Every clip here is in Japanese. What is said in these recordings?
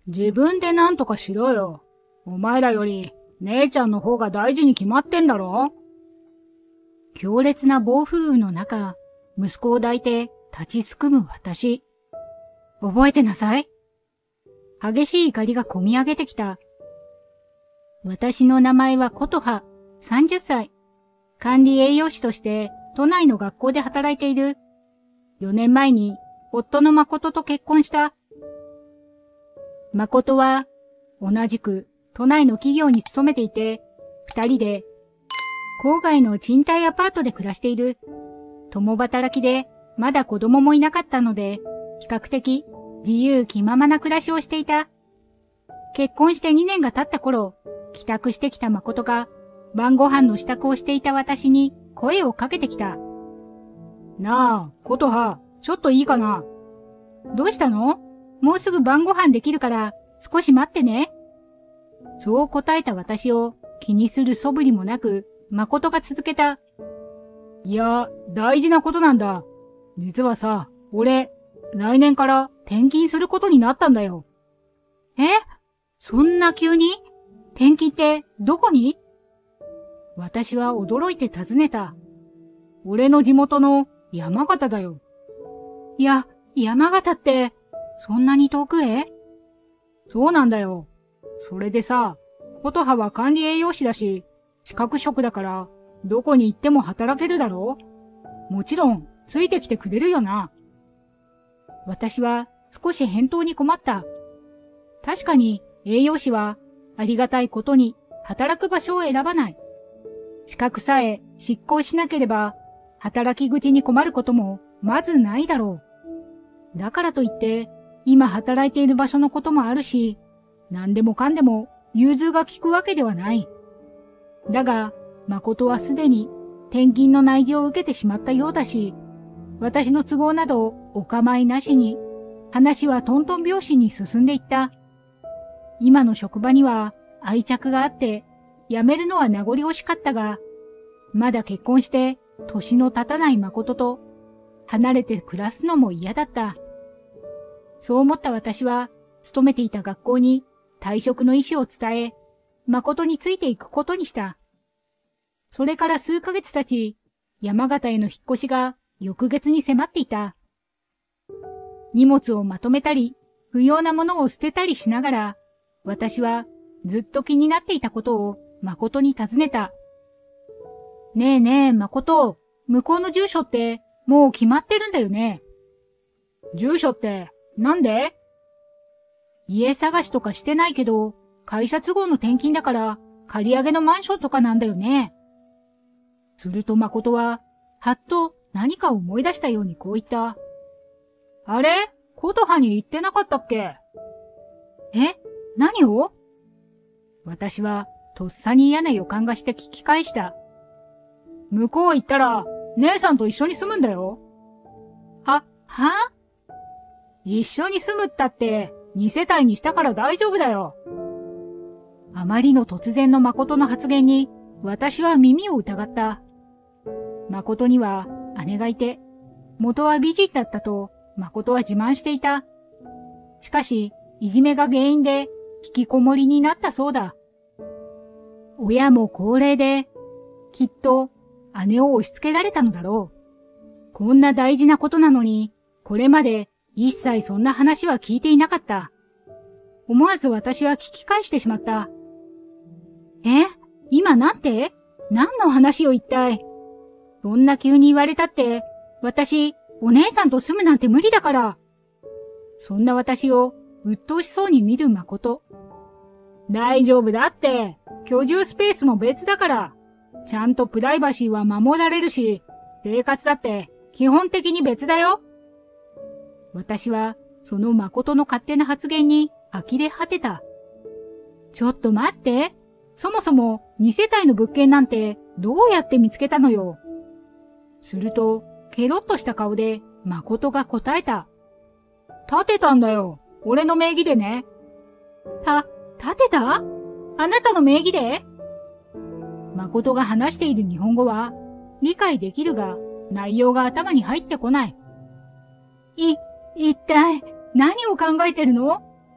自分で何とかしろよ。お前らより姉ちゃんの方が大事に決まってんだろ。 強烈な暴風雨の中、息子を抱いて立ちすくむ私。覚えてなさい。激しい怒りがこみ上げてきた。私の名前は琴葉、30歳。管理栄養士として都内の学校で働いている。4年前に夫の誠と結婚した。誠は同じく都内の企業に勤めていて、二人で郊外の賃貸アパートで暮らしている。共働きでまだ子供もいなかったので、比較的自由気ままな暮らしをしていた。結婚して2年が経った頃、帰宅してきた誠が晩ご飯の支度をしていた私に声をかけてきた。 なあ、琴葉、ちょっといいかな。 どうしたの？もうすぐ晩ご飯できるから少し待ってね。そう答えた私を気にする素振りもなく、誠が続けた。 いや、大事なことなんだ。実はさ、俺、来年から転勤することになったんだよ。 え？そんな急に？転勤ってどこに？ 私は驚いて尋ねた。俺の地元の山形だよ。 いや、山形って、そんなに遠くへ？ そうなんだよ。それでさ、琴葉は管理栄養士だし、資格職だから、どこに行っても働けるだろう？もちろん、ついてきてくれるよな。 私は少し返答に困った。確かに栄養士はありがたいことに働く場所を選ばない。資格さえ執行しなければ働き口に困ることもまずないだろう。だからといって今働いている場所のこともあるし、何でもかんでも融通が利くわけではない。だが、誠はすでに転勤の内示を受けてしまったようだし、私の都合などお構いなしに、話はトントン拍子に進んでいった。今の職場には愛着があって、辞めるのは名残惜しかったが、まだ結婚して年の経たない誠と離れて暮らすのも嫌だった。そう思った私は、勤めていた学校に退職の意思を伝え、誠についていくことにした。それから数ヶ月経ち、山形への引っ越しが翌月に迫っていた。荷物をまとめたり、不要なものを捨てたりしながら、私はずっと気になっていたことを誠に尋ねた。ねえねえ、誠、向こうの住所ってもう決まってるんだよね。 住所って、なんで？ 家探しとかしてないけど、会社都合の転勤だから、借り上げのマンションとかなんだよね。すると誠は、はっと何かを思い出したようにこう言った。 あれ？琴葉に言ってなかったっけ？ え？何を？ 私は、とっさに嫌な予感がして聞き返した。向こう行ったら、姉さんと一緒に住むんだよ。 は？ 一緒に住むったって、二世帯にしたから大丈夫だよ。 あまりの突然の誠の発言に、私は耳を疑った。誠には姉がいて、元は美人だったと誠は自慢していた。しかし、いじめが原因で引きこもりになったそうだ。親も高齢で、きっと姉を押し付けられたのだろう。こんな大事なことなのに、これまで一切そんな話は聞いていなかった。思わず私は聞き返してしまった。今なんて？何の話を一体？そんな急に言われたって、私、お姉さんと住むなんて無理だから。そんな私を鬱陶しそうに見る誠。 大丈夫だって、居住スペースも別だから、ちゃんとプライバシーは守られるし、生活だって基本的に別だよ。 私は、その誠の勝手な発言に呆れ果てた。ちょっと待って。そもそも二世帯の物件なんてどうやって見つけたのよ。すると、ケロッとした顔で誠が答えた。 建てたんだよ。俺の名義でね。 建てた？あなたの名義で？誠が話している日本語は理解できるが内容が頭に入ってこない。一体何を考えてるの？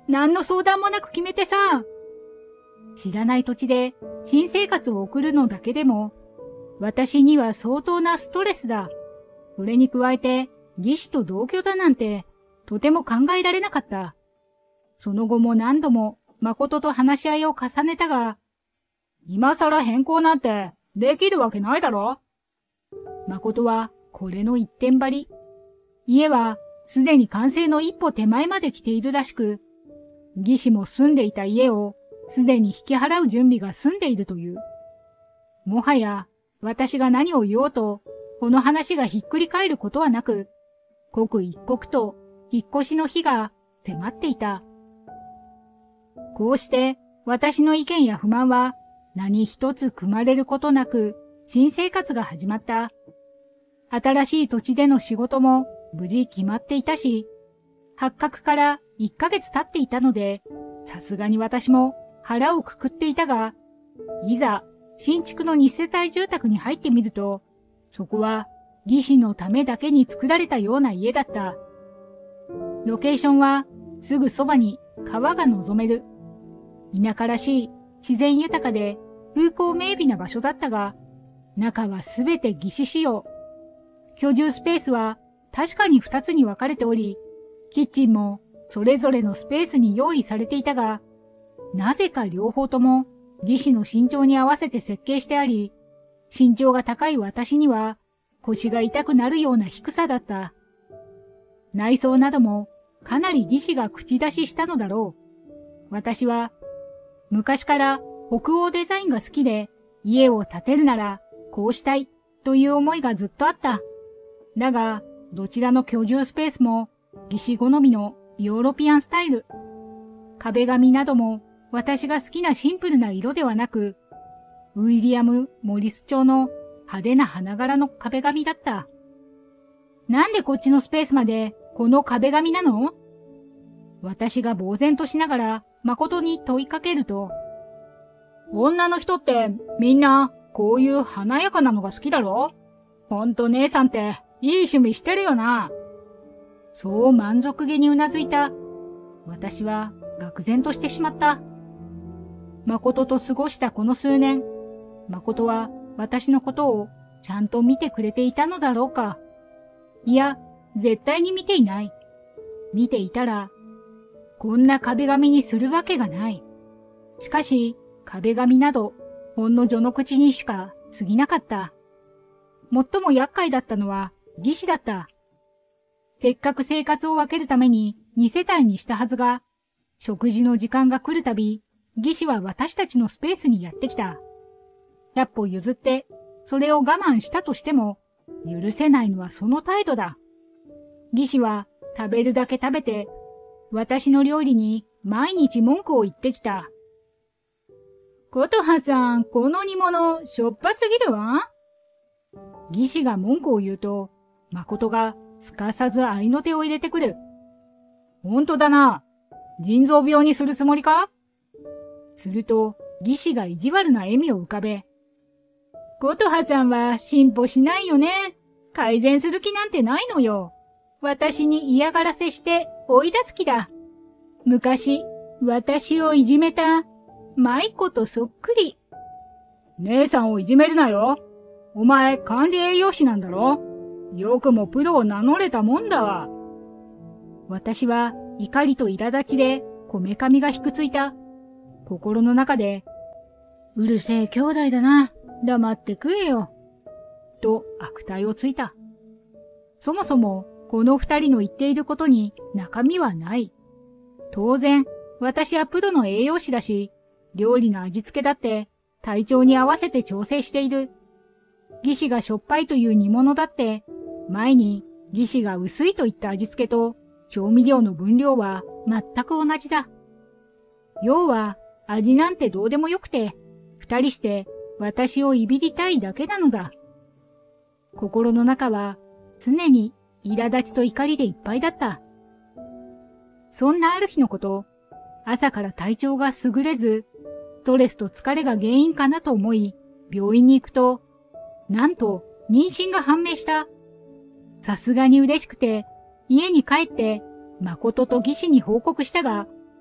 何の相談もなく決めてさ。 知らない土地で新生活を送るのだけでも、私には相当なストレスだ。それに加えて、義士と同居だなんて、とても考えられなかった。その後も何度も誠と話し合いを重ねたが、 今更変更なんてできるわけないだろ。 誠はこれの一点張り。家はすでに完成の一歩手前まで来ているらしく、義士も住んでいた家をすでに引き払う準備が済んでいるという。もはや私が何を言おうと、この話がひっくり返ることはなく、刻一刻と引っ越しの日が迫っていた。こうして私の意見や不満は何一つ組まれることなく新生活が始まった。新しい土地での仕事も無事決まっていたし、発覚から1ヶ月経っていたので、さすがに私も腹をくくっていたが、いざ新築の2世帯住宅に入ってみると、そこは義士のためだけに作られたような家だった。ロケーションはすぐそばに川が望める。田舎らしい自然豊かで風光明媚な場所だったが、中はすべて義士仕様。居住スペースは確かに2つに分かれており、キッチンもそれぞれのスペースに用意されていたが、なぜか両方とも義士の身長に合わせて設計してあり、身長が高い私には腰が痛くなるような低さだった。内装などもかなり義士が口出ししたのだろう。私は昔から北欧デザインが好きで、家を建てるならこうしたいという思いがずっとあった。だが、どちらの居住スペースも義士好みのヨーロピアンスタイル。壁紙なども私が好きなシンプルな色ではなく、ウィリアム・モリス調の派手な花柄の壁紙だった。なんでこっちのスペースまでこの壁紙なの？私が呆然としながら誠に問いかけると、 女の人ってみんなこういう華やかなのが好きだろ？ほんと姉さんっていい趣味してるよな。 そう満足げにうなずいた。私は愕然としてしまった。誠と過ごしたこの数年、誠は私のことをちゃんと見てくれていたのだろうか。いや、絶対に見ていない。見ていたら、こんな壁紙にするわけがない。しかし、壁紙など、ほんの序の口にしか過ぎなかった。最も厄介だったのは義士だった。せっかく生活を分けるために2世帯にしたはずが、食事の時間が来るたび、義士は私たちのスペースにやってきた。100歩譲って、それを我慢したとしても、許せないのはその態度だ。義士は食べるだけ食べて、私の料理に毎日文句を言ってきた。 琴葉さん、この煮物、しょっぱすぎるわ。 義士が文句を言うと、誠がすかさず合いの手を入れてくる。 ほんとだな。腎臓病にするつもりか？ すると、義士が意地悪な笑みを浮かべ。 琴葉さんは進歩しないよね。改善する気なんてないのよ。私に嫌がらせして追い出す気だ。昔、私をいじめた、舞子とそっくり。姉さんをいじめるなよ。お前管理栄養士なんだろ？よくもプロを名乗れたもんだわ。 私は怒りと苛立ちでこめかみがひくついた。心の中で、 うるせえ兄弟だな。黙って食えよ。 と悪態をついた。そもそもこの2人の言っていることに中身はない。当然、私はプロの栄養士だし、料理の味付けだって体調に合わせて調整している。義士がしょっぱいという煮物だって、前に義士が薄いといった味付けと調味料の分量は全く同じだ。要は味なんてどうでもよくて、2人して私をいびりたいだけなのだ。心の中は常に苛立ちと怒りでいっぱいだった。そんなある日のこと、朝から体調が優れず、ストレスと疲れが原因かなと思い、病院に行くと、なんと妊娠が判明した。さすがに嬉しくて、家に帰って誠と義士に報告したが、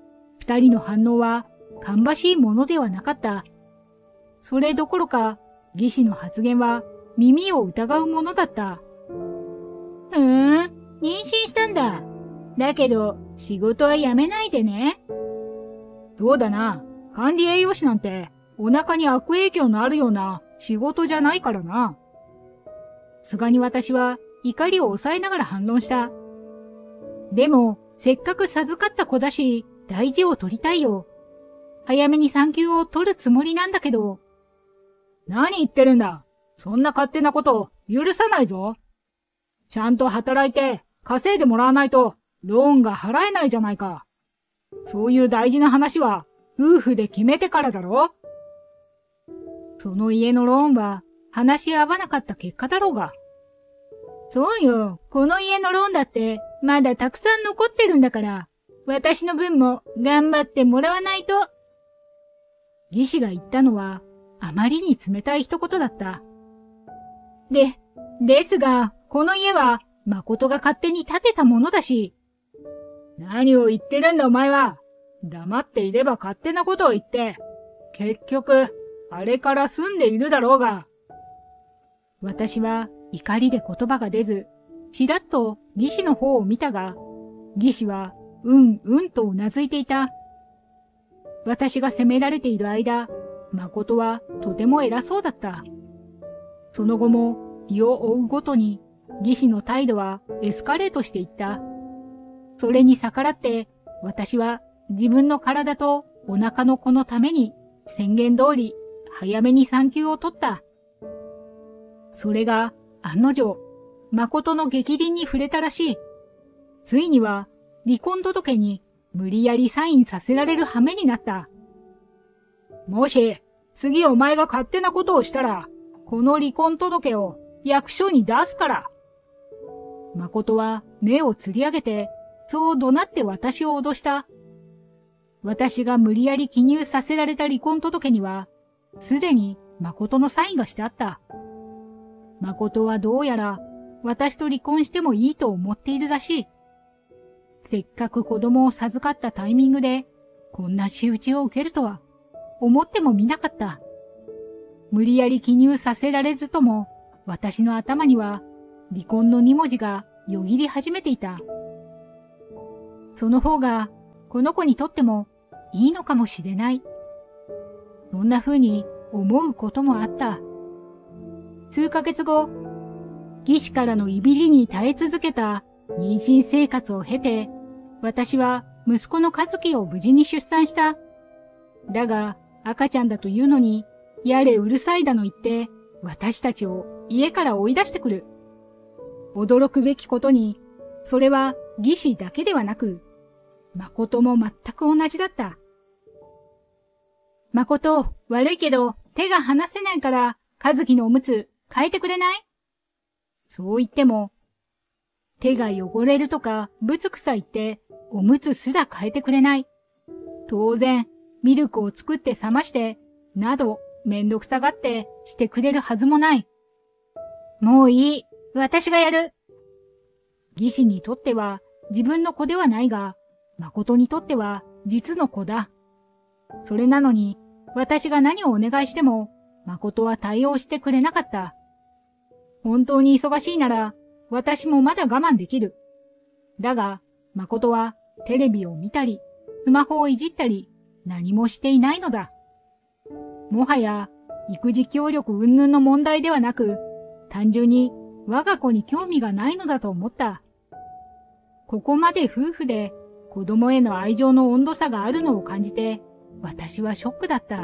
二人の反応は芳しいものではなかった。それどころか、義士の発言は耳を疑うものだった。 妊娠したんだ。だけど、仕事は辞めないでね。 そうだな。管理栄養士なんて、お腹に悪影響のあるような仕事じゃないからな。さすがに私は怒りを抑えながら反論した。でも、せっかく授かった子だし、大事を取りたいよ。早めに産休を取るつもりなんだけど。何言ってるんだ。そんな勝手なこと許さないぞ。ちゃんと働いて稼いでもらわないとローンが払えないじゃないか。そういう大事な話は夫婦で決めてからだろ。その家のローンは話し合わなかった結果だろうが。 そうよ。この家のローンだってまだたくさん残ってるんだから、私の分も頑張ってもらわないと。 義士が言ったのはあまりに冷たい一言だった。 ですが、この家は誠が勝手に建てたものだし。 何を言ってるんだお前は。黙っていれば勝手なことを言って、結局、あれから住んでいるだろうが。私は怒りで言葉が出ず、ちらっと義士の方を見たが、義士はうんうんとうなずいていた。私が責められている間、誠はとても偉そうだった。その後も日を追うごとに義士の態度はエスカレートしていった。それに逆らって私は自分の体とお腹の子のために宣言通り早めに産休を取った。それが案の定、誠の逆鱗に触れたらしい。ついには離婚届に無理やりサインさせられる羽目になった。もし次お前が勝手なことをしたら、この離婚届を役所に出すから。誠は目をつり上げて、そう怒鳴って私を脅した。私が無理やり記入させられた離婚届には、すでに誠のサインがしてあった。誠はどうやら私と離婚してもいいと思っているらしい。せっかく子供を授かったタイミングで、こんな仕打ちを受けるとは、思ってもみなかった。無理やり記入させられずとも、私の頭には離婚の2文字がよぎり始めていた。その方がこの子にとってもいいのかもしれない。そんな風に思うこともあった。数ヶ月後、義士からのいびりに耐え続けた妊娠生活を経て、私は息子の和樹を無事に出産した。だが赤ちゃんだというのに、やれうるさいだの言って、私たちを家から追い出してくる。驚くべきことに、それは義士だけではなく、誠も全く同じだった。誠、悪いけど手が離せないから、和樹のおむつ変えてくれない？そう言っても、手が汚れるとかぶつくさ言って、おむつすら変えてくれない。当然、ミルクを作って冷まして、など、めんどくさがってしてくれるはずもない。もういい。私がやる。義士にとっては自分の子ではないが、誠にとっては実の子だ。それなのに、私が何をお願いしても、誠は対応してくれなかった。本当に忙しいなら、私もまだ我慢できる。だが、誠はテレビを見たり、スマホをいじったり、何もしていないのだ。もはや、育児協力云々の問題ではなく、単純に我が子に興味がないのだと思った。ここまで夫婦で子供への愛情の温度差があるのを感じて、私はショックだった。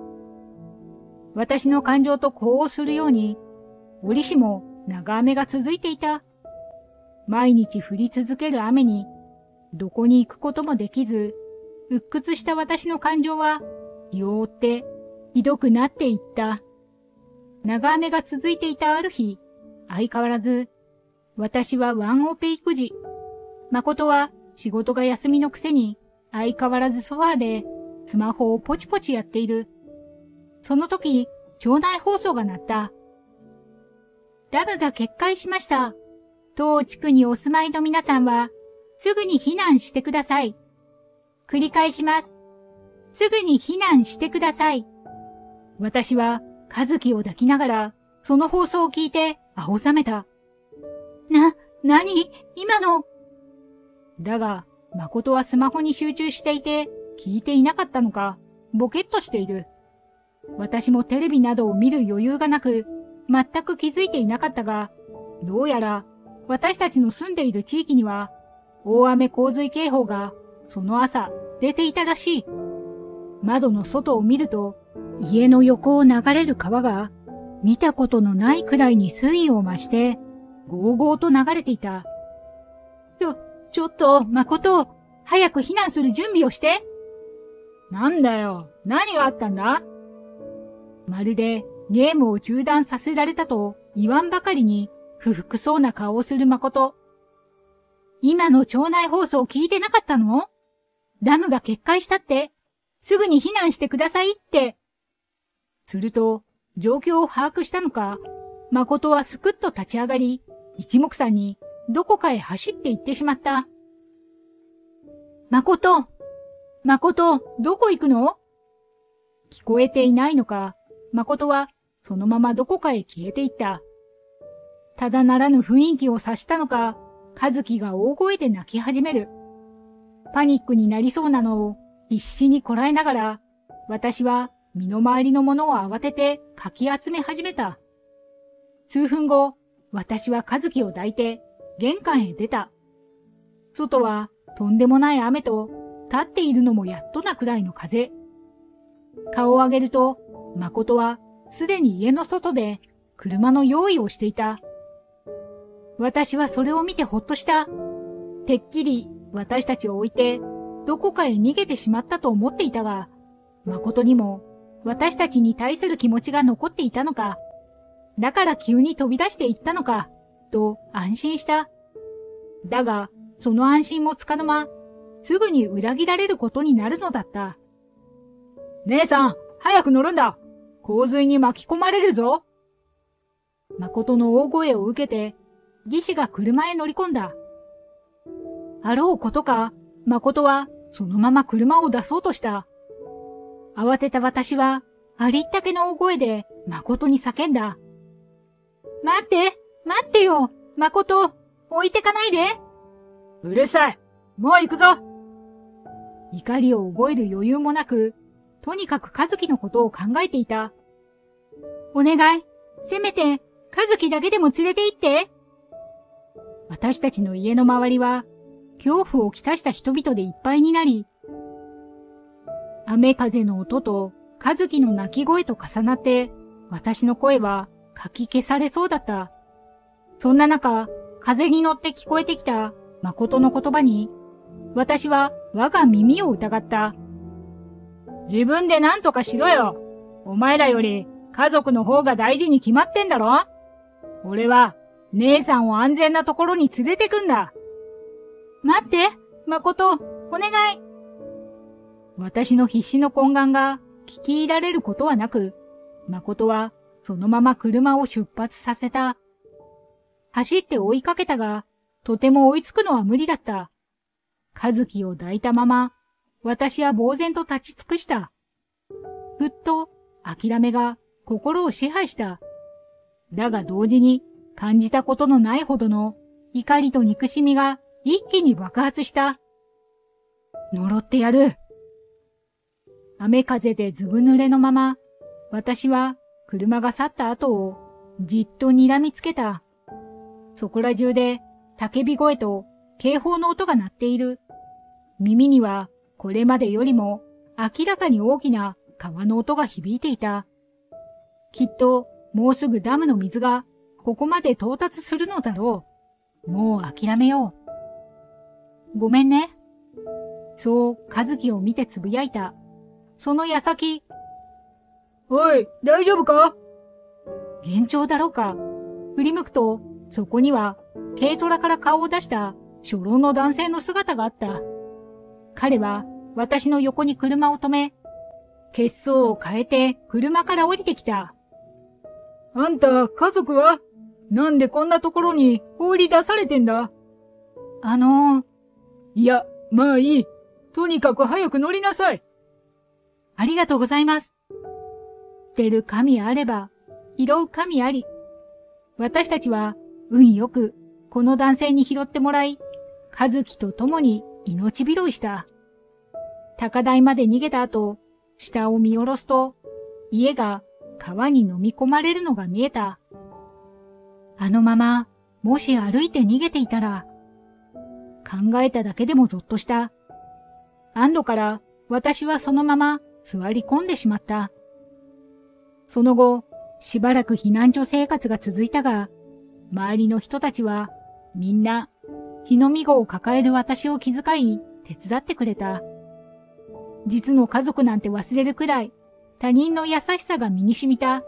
私の感情と呼応するように、折しも長雨が続いていた。毎日降り続ける雨に、どこに行くこともできず、鬱屈した私の感情は、日を追ってひどくなっていった。長雨が続いていたある日、相変わらず、私はワンオペ育児。誠は仕事が休みのくせに、相変わらずソファーでスマホをポチポチやっている。その時、町内放送が鳴った。ダムが決壊しました。当地区にお住まいの皆さんは、すぐに避難してください。 繰り返します。すぐに避難してください。私は、和樹を抱きながら、その放送を聞いて、青ざめた。何今の。だが、誠はスマホに集中していて、聞いていなかったのか、ボケっとしている。私もテレビなどを見る余裕がなく、全く気づいていなかったが、どうやら、私たちの住んでいる地域には、大雨洪水警報が、その朝、出ていたらしい。窓の外を見ると、家の横を流れる川が、見たことのないくらいに水位を増して、ゴーゴーと流れていた。ちょっと、誠、早く避難する準備をして。 なんだよ、何があったんだ？ まるでゲームを中断させられたと言わんばかりに不服そうな顔をする誠。今の町内放送聞いてなかったの？ダムが決壊したって、すぐに避難してくださいって。すると、状況を把握したのか、誠はすくっと立ち上がり、一目散にどこかへ走って行ってしまった。誠、どこ行くの？聞こえていないのか、誠はそのままどこかへ消えていった。ただならぬ雰囲気を察したのか、和樹が大声で泣き始める。パニックになりそうなのを必死にこらえながら、私は身の回りのものを慌ててかき集め始めた。数分後、私は和樹を抱いて玄関へ出た。外はとんでもない雨と、立っているのもやっとなくらいの風。顔を上げると、誠はすでに家の外で車の用意をしていた。私はそれを見てほっとした。てっきり私たちを置いてどこかへ逃げてしまったと思っていたが、誠にも私たちに対する気持ちが残っていたのか、だから急に飛び出していったのか、と安心した。だが、その安心もつかの間、すぐに裏切られることになるのだった。 姉さん、早く乗るんだ！洪水に巻き込まれるぞ！ 誠の大声を受けて、義士が車へ乗り込んだ。あろうことか、誠はそのまま車を出そうとした。慌てた私は、ありったけの大声で誠に叫んだ。待ってよ、誠、置いてかないで。 うるさい、もう行くぞ。 怒りを覚える余裕もなく、とにかく和樹のことを考えていた。お願い、せめて、和樹だけでも連れて行って。私たちの家の周りは、恐怖をきたした人々でいっぱいになり、雨風の音と和樹の泣き声と重なって、私の声はかき消されそうだった。そんな中、風に乗って聞こえてきた誠の言葉に、私は我が耳を疑った。 自分で何とかしろよ。お前らより家族の方が大事に決まってんだろ？俺は姉さんを安全なところに連れてくんだ。 待って、誠、お願い。私の必死の懇願が聞き入られることはなく、誠はそのまま車を出発させた。走って追いかけたが、とても追いつくのは無理だった。和樹を抱いたまま、私は呆然と立ち尽くした。ふっと諦めが心を支配した。だが同時に感じたことのないほどの怒りと憎しみが一気に爆発した。呪ってやる。雨風でずぶ濡れのまま、私は車が去った後をじっと睨みつけた。そこら中で叫び声と警報の音が鳴っている。耳にはこれまでよりも明らかに大きな川の音が響いていた。きっともうすぐダムの水がここまで到達するのだろう。もう諦めよう。ごめんね。そう和樹を見てつぶやいた。その矢先。 おい、大丈夫か？ 幻聴だろうか。振り向くと、そこには軽トラから顔を出した初老の男性の姿があった。彼は私の横に車を止め、血相を変えて車から降りてきた。 あんた、家族は？なんでこんなところに放り出されてんだ？ いや、 まあいい。 とにかく早く乗りなさい。 ありがとうございます。捨てる神あれば、拾う神あり。私たちは運よくこの男性に拾ってもらい、和樹と共に命拾いした。高台まで逃げた後、下を見下ろすと、家が川に飲み込まれるのが見えた。あのまま、もし歩いて逃げていたら、考えただけでもゾッとした。安堵から私はそのまま座り込んでしまった。その後、しばらく避難所生活が続いたが、周りの人たちはみんな血のみ子を抱える私を気遣い手伝ってくれた。実の家族なんて忘れるくらい他人の優しさが身に染みた。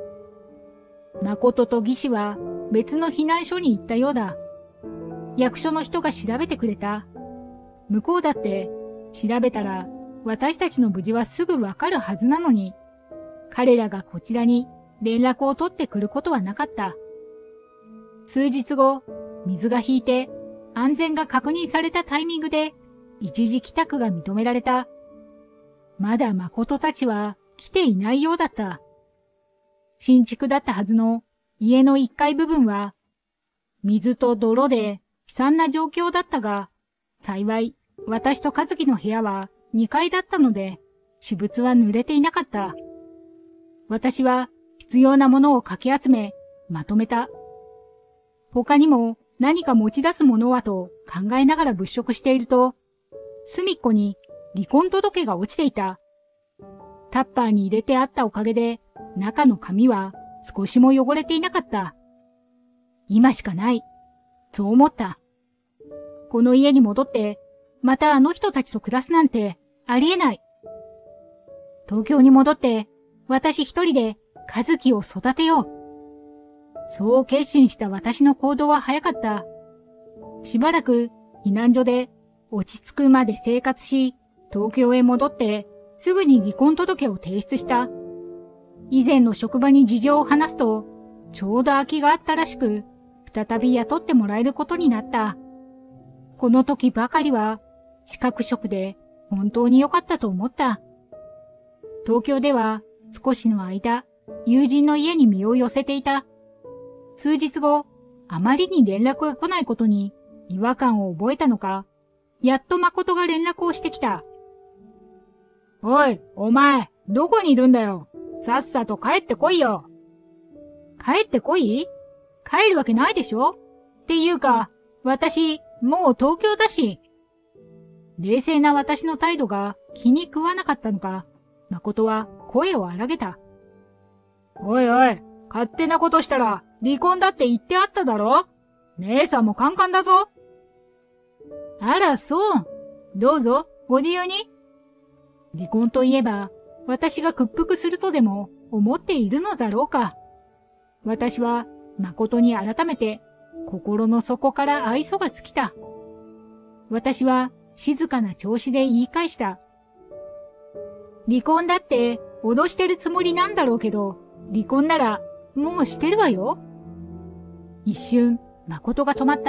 誠と義士は別の避難所に行ったようだ。役所の人が調べてくれた。向こうだって調べたら私たちの無事はすぐわかるはずなのに、彼らがこちらに連絡を取ってくることはなかった。数日後、水が引いて安全が確認されたタイミングで一時帰宅が認められた。まだ誠たちは来ていないようだった。新築だったはずの家の1階部分は水と泥で悲惨な状況だったが、幸い私と和樹の部屋は2階だったので私物は濡れていなかった。私は必要なものをかき集めまとめた。他にも何か持ち出すものはと考えながら物色していると、隅っこに離婚届が落ちていた。タッパーに入れてあったおかげで、中の紙は少しも汚れていなかった。今しかない。そう思った。この家に戻って、またあの人たちと暮らすなんてありえない。東京に戻って、私一人で和樹を育てよう。そう決心した私の行動は早かった。しばらく避難所で落ち着くまで生活し、東京へ戻ってすぐに離婚届を提出した。以前の職場に事情を話すと、ちょうど空きがあったらしく、再び雇ってもらえることになった。この時ばかりは、資格職で本当に良かったと思った。東京では少しの間、友人の家に身を寄せていた。数日後、あまりに連絡が来ないことに違和感を覚えたのか、やっと誠が連絡をしてきた。 おい、お前、どこにいるんだよ。さっさと帰ってこいよ。 帰ってこい？帰るわけないでしょ？っていうか、私、もう東京だし。冷静な私の態度が気に食わなかったのか、誠は声を荒げた。 おいおい、勝手なことしたら離婚だって言ってあっただろ？姉さんもカンカンだぞ。 あら、そう。どうぞ、ご自由に。離婚といえば、私が屈服するとでも思っているのだろうか。私は誠に改めて心の底から愛想が尽きた。私は静かな調子で言い返した。離婚だって脅してるつもりなんだろうけど、離婚ならもうしてるわよ。一瞬、誠が止まった。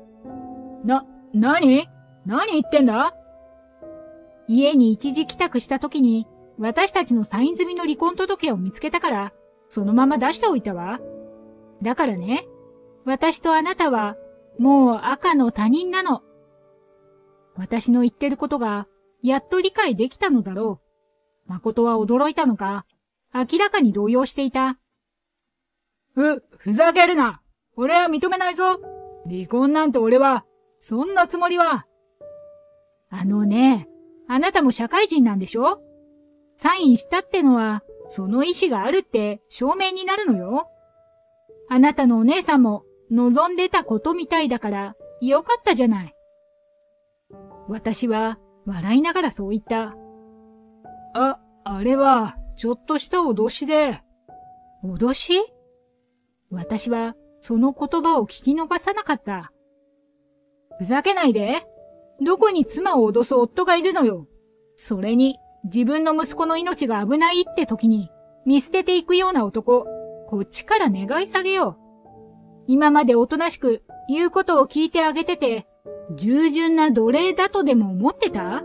何言ってんだ？ 家に一時帰宅した時に、私たちのサイン済みの離婚届を見つけたから、そのまま出しておいたわ。だからね、私とあなたは、もう赤の他人なの。私の言ってることが、やっと理解できたのだろう。誠は驚いたのか、明らかに動揺していた。 ふざけるな。俺は認めないぞ。離婚なんて俺は、そんなつもりは。 あのね、あなたも社会人なんでしょ？サインしたってのは、その意思があるって証明になるのよ。あなたのお姉さんも望んでたことみたいだから、よかったじゃない。私は笑いながらそう言った。 あれは、ちょっとした脅しで。 脅し？私はその言葉を聞き逃さなかった。 ふざけないで。どこに妻を脅す夫がいるのよ。それに、自分の息子の命が危ないって時に、見捨てていくような男、こっちから願い下げよう。今までおとなしく言うことを聞いてあげてて、従順な奴隷だとでも思ってた？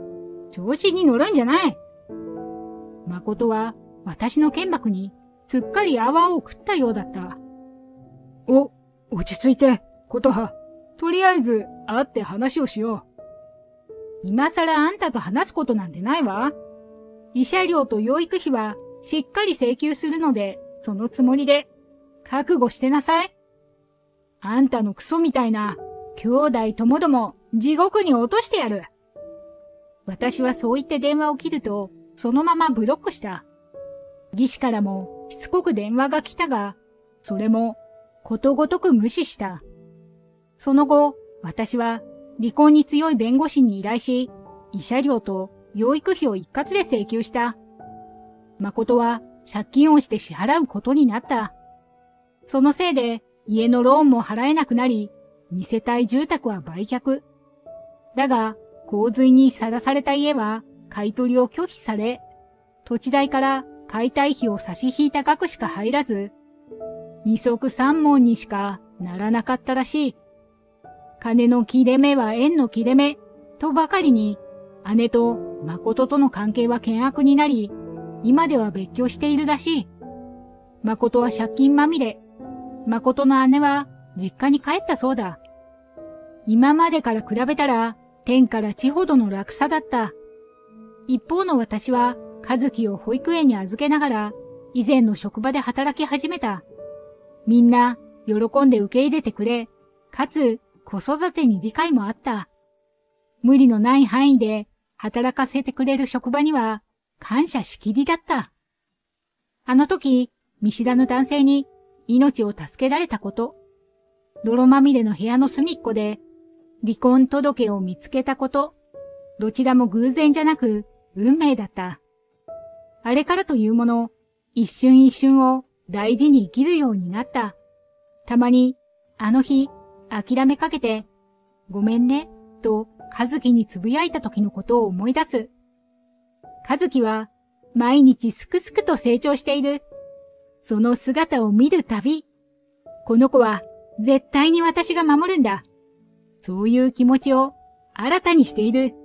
調子に乗るんじゃない。誠は私の剣幕にすっかり泡を食ったようだった。落ち着いて、琴葉。とりあえず会って話をしよう。今更あんたと話すことなんてないわ。慰謝料と養育費はしっかり請求するので、そのつもりで、覚悟してなさい。あんたのクソみたいな、兄弟ともども地獄に落としてやる。私はそう言って電話を切ると、そのままブロックした。義士からもしつこく電話が来たが、それもことごとく無視した。その後、私は離婚に強い弁護士に依頼し、慰謝料と養育費を一括で請求した。誠は借金をして支払うことになった。そのせいで家のローンも払えなくなり、二世帯住宅は売却。だが、洪水にさらされた家は買い取りを拒否され、土地代から解体費を差し引いた額しか入らず、二足三門にしかならなかったらしい。金の切れ目は縁の切れ目とばかりに、姉と誠との関係は険悪になり、今では別居しているらしい。誠は借金まみれ。誠の姉は実家に帰ったそうだ。今までから比べたら天から地ほどの楽さだった。一方の私は和樹を保育園に預けながら以前の職場で働き始めた。みんな喜んで受け入れてくれ、かつ子育てに理解もあった。無理のない範囲で働かせてくれる職場には感謝しきりだった。あの時、見知らぬ男性に命を助けられたこと、泥まみれの部屋の隅っこで離婚届を見つけたこと、どちらも偶然じゃなく運命だった。あれからというもの、一瞬一瞬を大事に生きるようになった。たまに、あの日、諦めかけて、ごめんね、と和樹につぶやいた時のことを思い出す。和樹は毎日すくすくと成長している。その姿を見るたび、この子は絶対に私が守るんだ。そういう気持ちを新たにしている。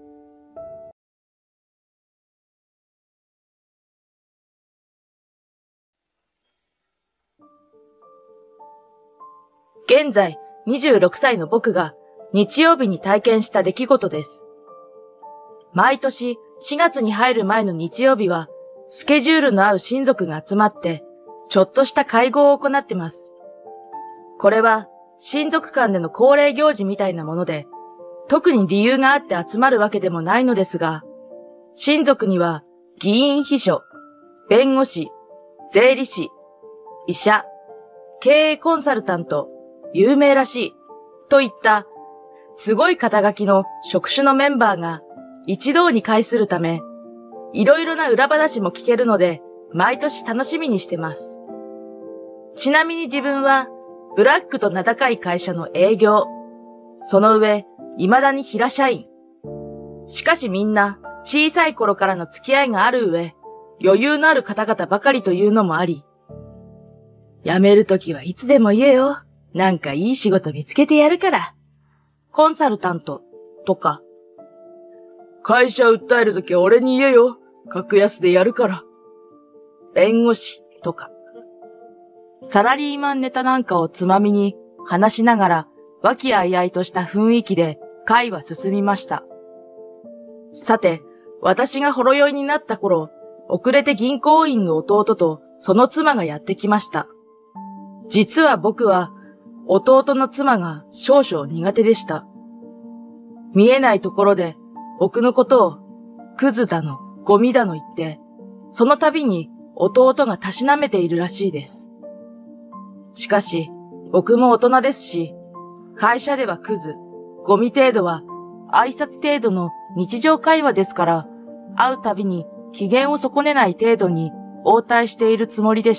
現在26歳の僕が日曜日に体験した出来事です。毎年4月に入る前の日曜日はスケジュールの合う親族が集まってちょっとした会合を行ってます。これは親族間での恒例行事みたいなもので、特に理由があって集まるわけでもないのですが、親族には議員秘書、弁護士、税理士、医者、経営コンサルタント、有名らしい、といったすごい肩書きの職種のメンバーが一堂に会するため、いろいろな裏話も聞けるので、毎年楽しみにしてます。ちなみに自分は、ブラックと名高い会社の営業、その上、未だに平社員。しかしみんな、小さい頃からの付き合いがある上、余裕のある方々ばかりというのもあり、辞めるときはいつでも言えよ。なんかいい仕事見つけてやるから。コンサルタント、とか。会社訴えるときは俺に言えよ。格安でやるから。弁護士、とか。サラリーマンネタなんかをつまみに話しながら和気あいあいとした雰囲気で会は進みました。さて、私がほろ酔いになった頃、遅れて銀行員の弟とその妻がやってきました。実は僕は弟の妻が少々苦手でした。見えないところで僕のことをクズだのゴミだの言って、その度に弟がたしなめているらしいです。しかし、僕も大人ですし、会社ではクズ、ゴミ程度は挨拶程度の日常会話ですから、会うたびに機嫌を損ねない程度に応対しているつもりでした。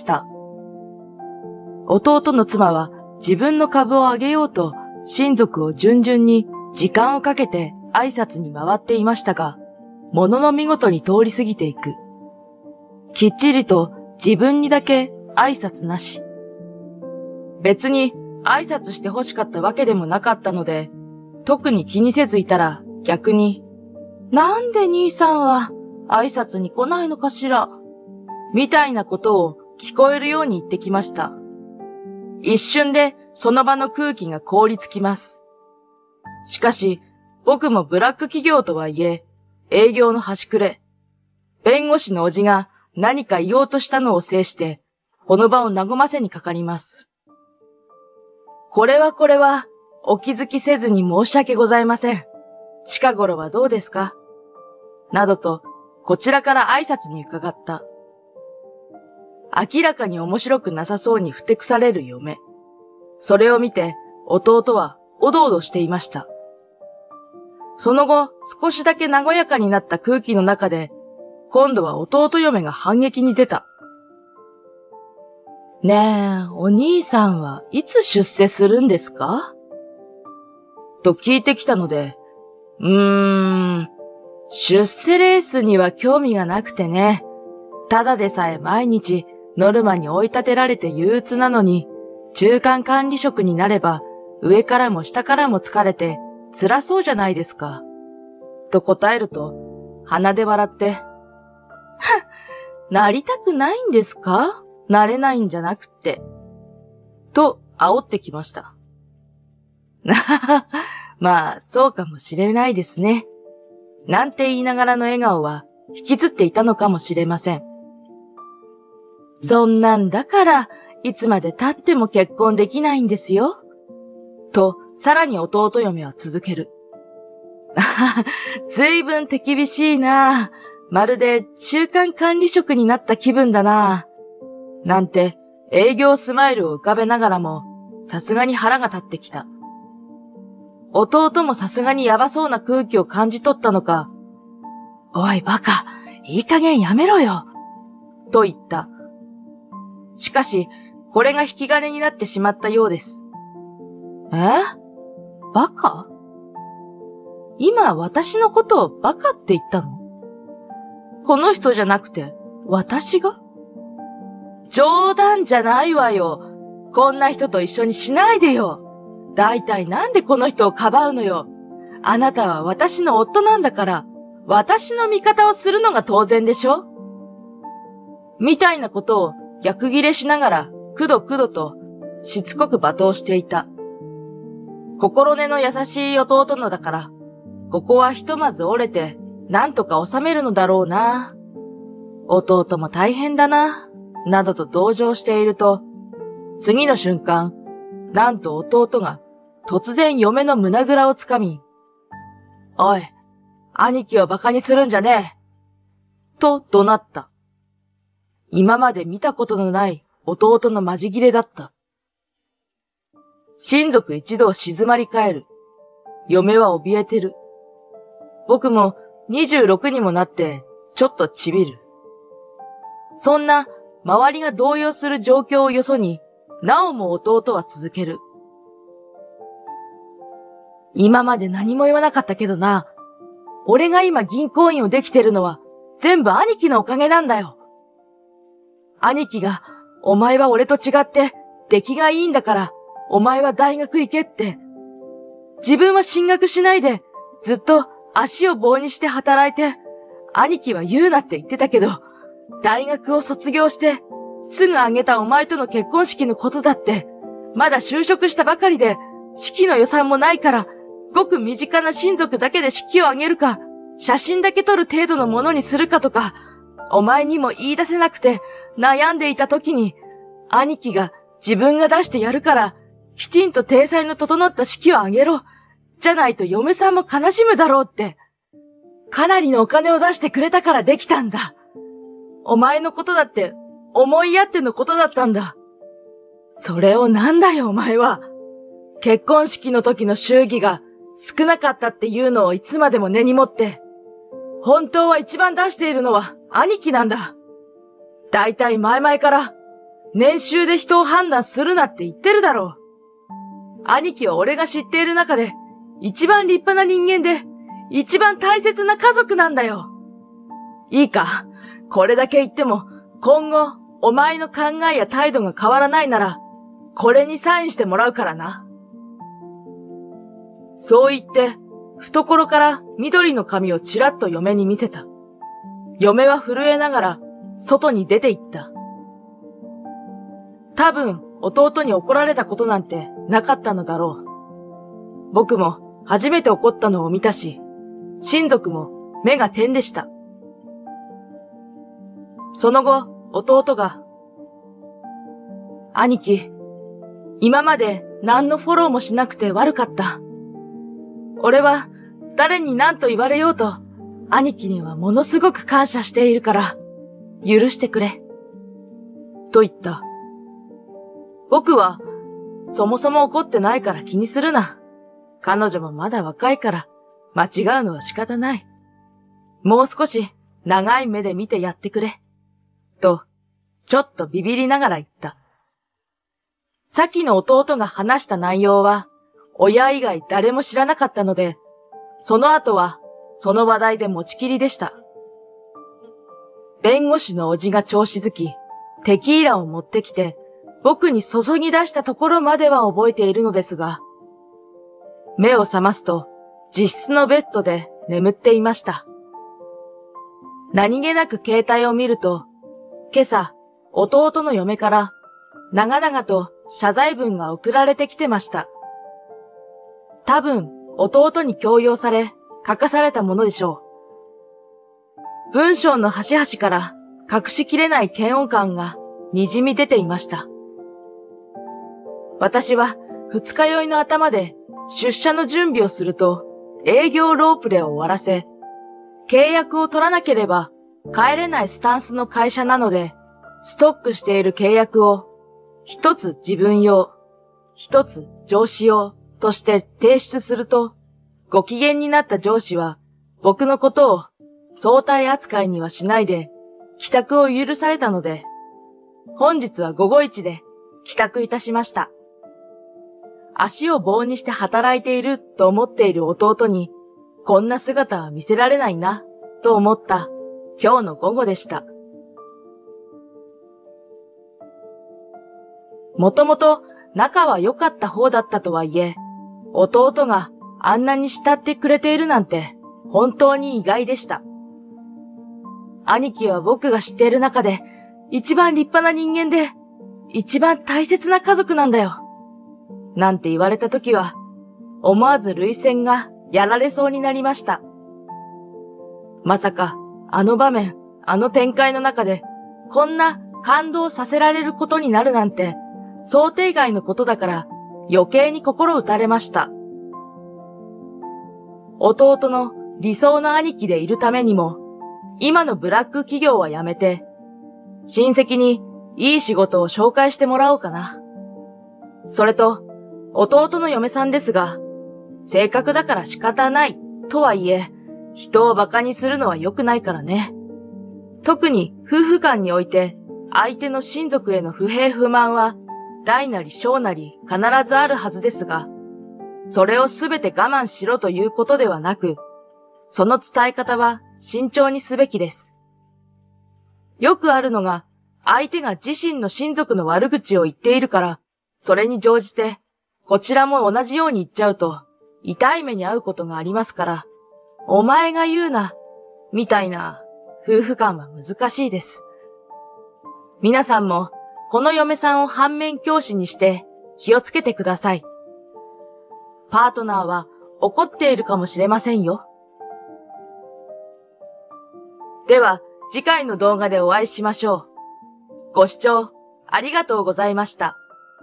弟の妻は自分の株を上げようと親族を順々に時間をかけて挨拶に回っていましたが、ものの見事に通り過ぎていく。きっちりと自分にだけ挨拶なし。別に挨拶して欲しかったわけでもなかったので、特に気にせずいたら逆に、 なんで兄さんは挨拶に来ないのかしら、みたいなことを聞こえるように言ってきました。一瞬でその場の空気が凍りつきます。しかし、僕もブラック企業とはいえ、営業の端くれ、弁護士のおじが何か言おうとしたのを制して、この場を和ませにかかります。これは、お気づきせずに申し訳ございません。近頃はどうですか？などと、こちらから挨拶に伺った。明らかに面白くなさそうにふてくされる嫁。それを見て、弟はおどおどしていました。その後、少しだけ和やかになった空気の中で、今度は弟嫁が反撃に出た。ねえ、お兄さんはいつ出世するんですか？と聞いてきたので、出世レースには興味がなくてね。ただでさえ毎日ノルマに追い立てられて憂鬱なのに、中間管理職になれば上からも下からも疲れて辛そうじゃないですか。と答えると、鼻で笑って、なりたくないんですか？なれないんじゃなくって。と煽ってきました。まあ、そうかもしれないですね。なんて言いながらの笑顔は引きつっていたのかもしれません。そんなんだから、いつまで経っても結婚できないんですよ。と、さらに弟嫁は続ける。ずいぶん手厳しいな。まるで中間管理職になった気分だな。なんて営業スマイルを浮かべながらも、さすがに腹が立ってきた。弟もさすがにやばそうな空気を感じ取ったのか、おいバカ、いい加減やめろよ。と言った。しかし、これが引き金になってしまったようです。バカ？今私のことをバカって言ったの？この人じゃなくて、私が？冗談じゃないわよ。こんな人と一緒にしないでよ。だいたいなんでこの人をかばうのよ。あなたは私の夫なんだから、私の味方をするのが当然でしょ？みたいなことを逆ギレしながら、くどくどとしつこく罵倒していた。心根の優しい弟のだから、ここはひとまず折れて、なんとか収めるのだろうな。弟も大変だな、などと同情していると、次の瞬間、なんと弟が突然嫁の胸ぐらをつかみ、おい、兄貴を馬鹿にするんじゃねえ。と怒鳴った。今まで見たことのない弟のまじ切れだった。親族一同静まり返る。嫁は怯えてる。僕も26にもなってちょっとちびる。そんな周りが動揺する状況をよそに、なおも弟は続ける。今まで何も言わなかったけどな。俺が今銀行員をできてるのは全部兄貴のおかげなんだよ。兄貴が、お前は俺と違って出来がいいんだから、お前は大学行けって。自分は進学しないで、ずっと足を棒にして働いて、兄貴は言うなって言ってたけど、大学を卒業して、すぐ挙げたお前との結婚式のことだって、まだ就職したばかりで、式の予算もないから、ごく身近な親族だけで式を挙げるか、写真だけ撮る程度のものにするかとか、お前にも言い出せなくて悩んでいた時に、兄貴が自分が出してやるから、きちんと体裁の整った式を挙げろ。じゃないと嫁さんも悲しむだろうって。かなりのお金を出してくれたからできたんだ。お前のことだって思いやってのことだったんだ。それをなんだよお前は。結婚式の時の祝儀が少なかったっていうのをいつまでも根に持って、本当は一番出しているのは兄貴なんだ。だいたい前々から年収で人を判断するなって言ってるだろう。兄貴は俺が知っている中で一番立派な人間で一番大切な家族なんだよ。いいか、これだけ言っても今後お前の考えや態度が変わらないならこれにサインしてもらうからな。そう言って懐から緑の紙をちらっと嫁に見せた。嫁は震えながら外に出て行った。多分弟に怒られたことなんてなかったのだろう。僕も初めて怒ったのを見たし、親族も目が点でした。その後、弟が、兄貴、今まで何のフォローもしなくて悪かった。俺は誰に何と言われようと、兄貴にはものすごく感謝しているから、許してくれ。と言った。僕は、そもそも怒ってないから気にするな。彼女もまだ若いから、間違うのは仕方ない。もう少し長い目で見てやってくれ。と、ちょっとビビりながら言った。さっきの弟が話した内容は、親以外誰も知らなかったので、その後は、その話題で持ちきりでした。弁護士の叔父が調子づき、テキーラを持ってきて、僕に注ぎ出したところまでは覚えているのですが、目を覚ますと、自室のベッドで眠っていました。何気なく携帯を見ると、今朝、弟の嫁から、長々と謝罪文が送られてきてました。多分、弟に強要され、書かされたものでしょう。文章の端々から隠しきれない嫌悪感が滲み出ていました。私は二日酔いの頭で出社の準備をすると営業ロープレを終わらせ、契約を取らなければ帰れないスタンスの会社なので、ストックしている契約を一つ自分用、一つ上司用として提出すると、ご機嫌になった上司は僕のことを相対扱いにはしないで帰宅を許されたので、本日は午後一で帰宅いたしました。足を棒にして働いていると思っている弟に、こんな姿は見せられないな、と思った今日の午後でした。もともと仲は良かった方だったとはいえ、弟があんなに慕ってくれているなんて本当に意外でした。兄貴は僕が知っている中で一番立派な人間で一番大切な家族なんだよ。なんて言われたときは思わず涙腺がやられそうになりました。まさかあの場面、あの展開の中でこんな感動させられることになるなんて想定外のことだから余計に心打たれました。弟の理想の兄貴でいるためにも、今のブラック企業は辞めて、親戚にいい仕事を紹介してもらおうかな。それと、弟の嫁さんですが、性格だから仕方ないとはいえ、人を馬鹿にするのは良くないからね。特に夫婦間において、相手の親族への不平不満は、大なり小なり必ずあるはずですが、それをすべて我慢しろということではなく、その伝え方は慎重にすべきです。よくあるのが、相手が自身の親族の悪口を言っているから、それに乗じて、こちらも同じように言っちゃうと、痛い目に遭うことがありますから、お前が言うな、みたいな夫婦間は難しいです。皆さんも、この嫁さんを反面教師にして気をつけてください。パートナーは怒っているかもしれませんよ。では次回の動画でお会いしましょう。ご視聴ありがとうございました。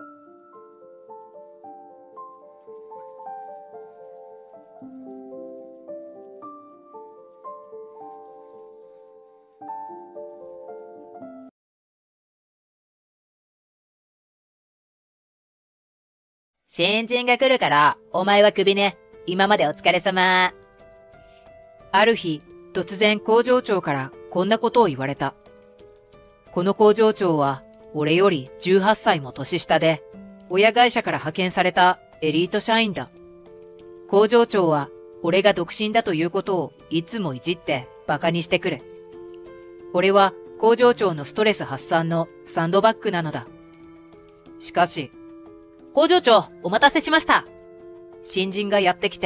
新人が来るから、お前はクビね。今までお疲れ様。ある日、突然工場長からこんなことを言われた。この工場長は、俺より18歳も年下で、親会社から派遣されたエリート社員だ。工場長は、俺が独身だということをいつもいじって馬鹿にしてくる。俺は工場長のストレス発散のサンドバッグなのだ。しかし、工場長、お待たせしました。新人がやってきて、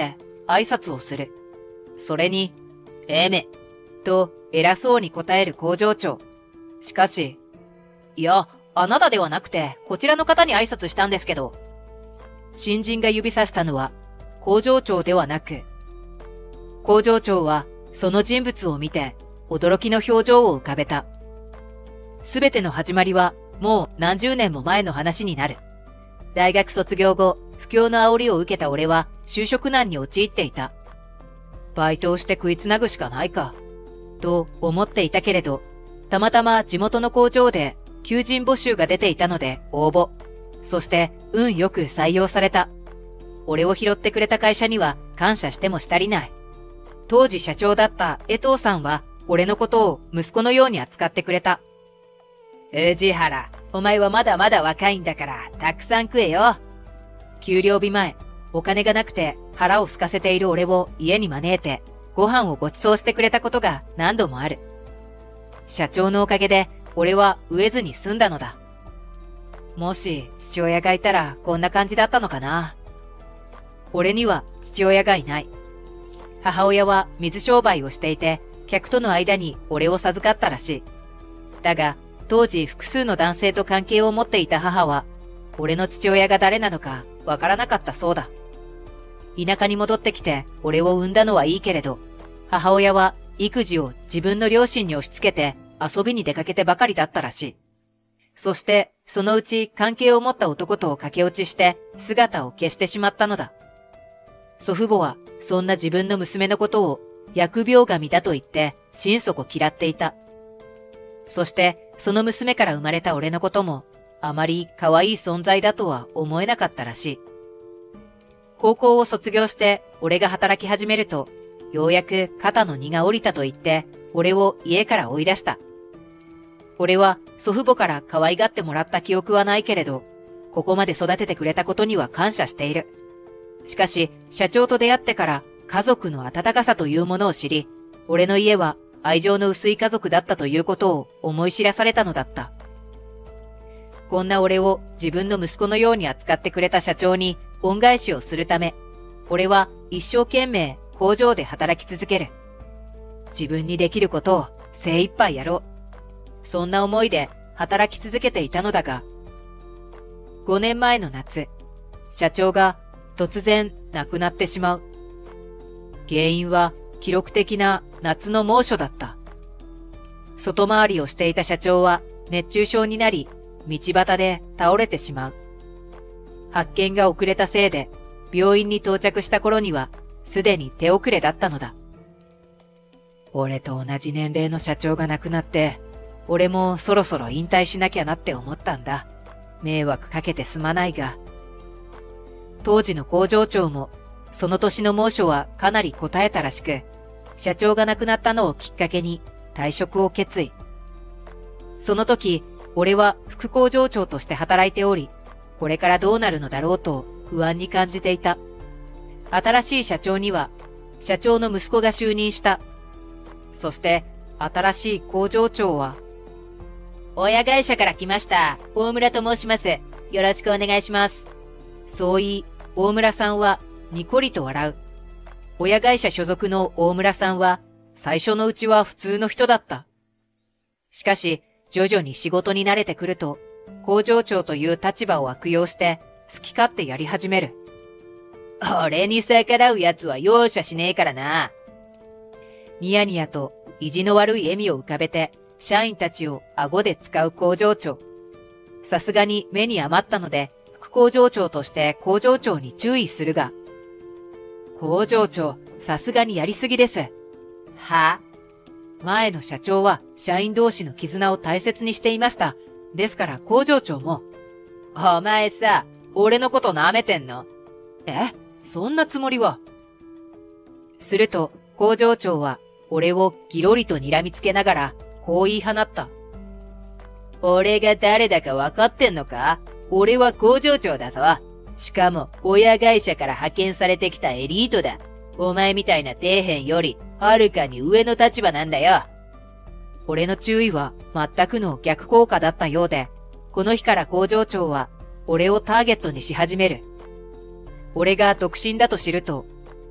挨拶をする。それに、と偉そうに答える工場長。しかし、いや、あなたではなくて、こちらの方に挨拶したんですけど。新人が指さしたのは、工場長ではなく、工場長はその人物を見て、驚きの表情を浮かべた。すべての始まりは、もう何十年も前の話になる。大学卒業後、不況の煽りを受けた俺は、就職難に陥っていた。バイトをして食いつなぐしかないか、と思っていたけれど、たまたま地元の工場で求人募集が出ていたので応募。そして運よく採用された。俺を拾ってくれた会社には感謝してもしたりない。当時社長だった江藤さんは俺のことを息子のように扱ってくれた。藤原、お前はまだまだ若いんだからたくさん食えよ。給料日前、お金がなくて腹を空かせている俺を家に招いてご飯をご馳走してくれたことが何度もある。社長のおかげで俺は飢えずに済んだのだ。もし父親がいたらこんな感じだったのかな。俺には父親がいない。母親は水商売をしていて、客との間に俺を授かったらしい。だが、当時複数の男性と関係を持っていた母は、俺の父親が誰なのかわからなかったそうだ。田舎に戻ってきて俺を産んだのはいいけれど、母親は育児を自分の両親に押し付けて遊びに出かけてばかりだったらしい。そして、そのうち関係を持った男と駆け落ちして姿を消してしまったのだ。祖父母はそんな自分の娘のことを疫病神だと言って心底嫌っていた。そしてその娘から生まれた俺のこともあまり可愛い存在だとは思えなかったらしい。高校を卒業して俺が働き始めると、ようやく肩の荷が下りたと言って俺を家から追い出した。俺は祖父母から可愛がってもらった記憶はないけれど、ここまで育ててくれたことには感謝している。しかし、社長と出会ってから家族の温かさというものを知り、俺の家は愛情の薄い家族だったということを思い知らされたのだった。こんな俺を自分の息子のように扱ってくれた社長に恩返しをするため、俺は一生懸命工場で働き続ける。自分にできることを精一杯やろう。そんな思いで働き続けていたのだが、5年前の夏、社長が突然亡くなってしまう。原因は記録的な夏の猛暑だった。外回りをしていた社長は熱中症になり、道端で倒れてしまう。発見が遅れたせいで、病院に到着した頃には、すでに手遅れだったのだ。俺と同じ年齢の社長が亡くなって、俺もそろそろ引退しなきゃなって思ったんだ。迷惑かけてすまないが。当時の工場長も、その年の猛暑はかなり応えたらしく、社長が亡くなったのをきっかけに退職を決意。その時、俺は副工場長として働いており、これからどうなるのだろうと不安に感じていた。新しい社長には、社長の息子が就任した。そして、新しい工場長は、親会社から来ました。大村と申します。よろしくお願いします。そう言い、大村さんはにこりと笑う。親会社所属の大村さんは、最初のうちは普通の人だった。しかし、徐々に仕事に慣れてくると、工場長という立場を悪用して、好き勝手やり始める。俺に逆らう奴は容赦しねえからな。ニヤニヤと意地の悪い笑みを浮かべて、社員たちを顎で使う工場長。さすがに目に余ったので、副工場長として工場長に注意するが、工場長、さすがにやりすぎです。は？前の社長は社員同士の絆を大切にしていました。ですから工場長も。お前さ、俺のこと舐めてんの？そんなつもりは。すると工場長は俺をギロリと睨みつけながらこう言い放った。俺が誰だか分かってんのか？俺は工場長だぞ。しかも親会社から派遣されてきたエリートだ。お前みたいな底辺よりはるかに上の立場なんだよ。俺の注意は全くの逆効果だったようで、この日から工場長は俺をターゲットにし始める。俺が独身だと知ると、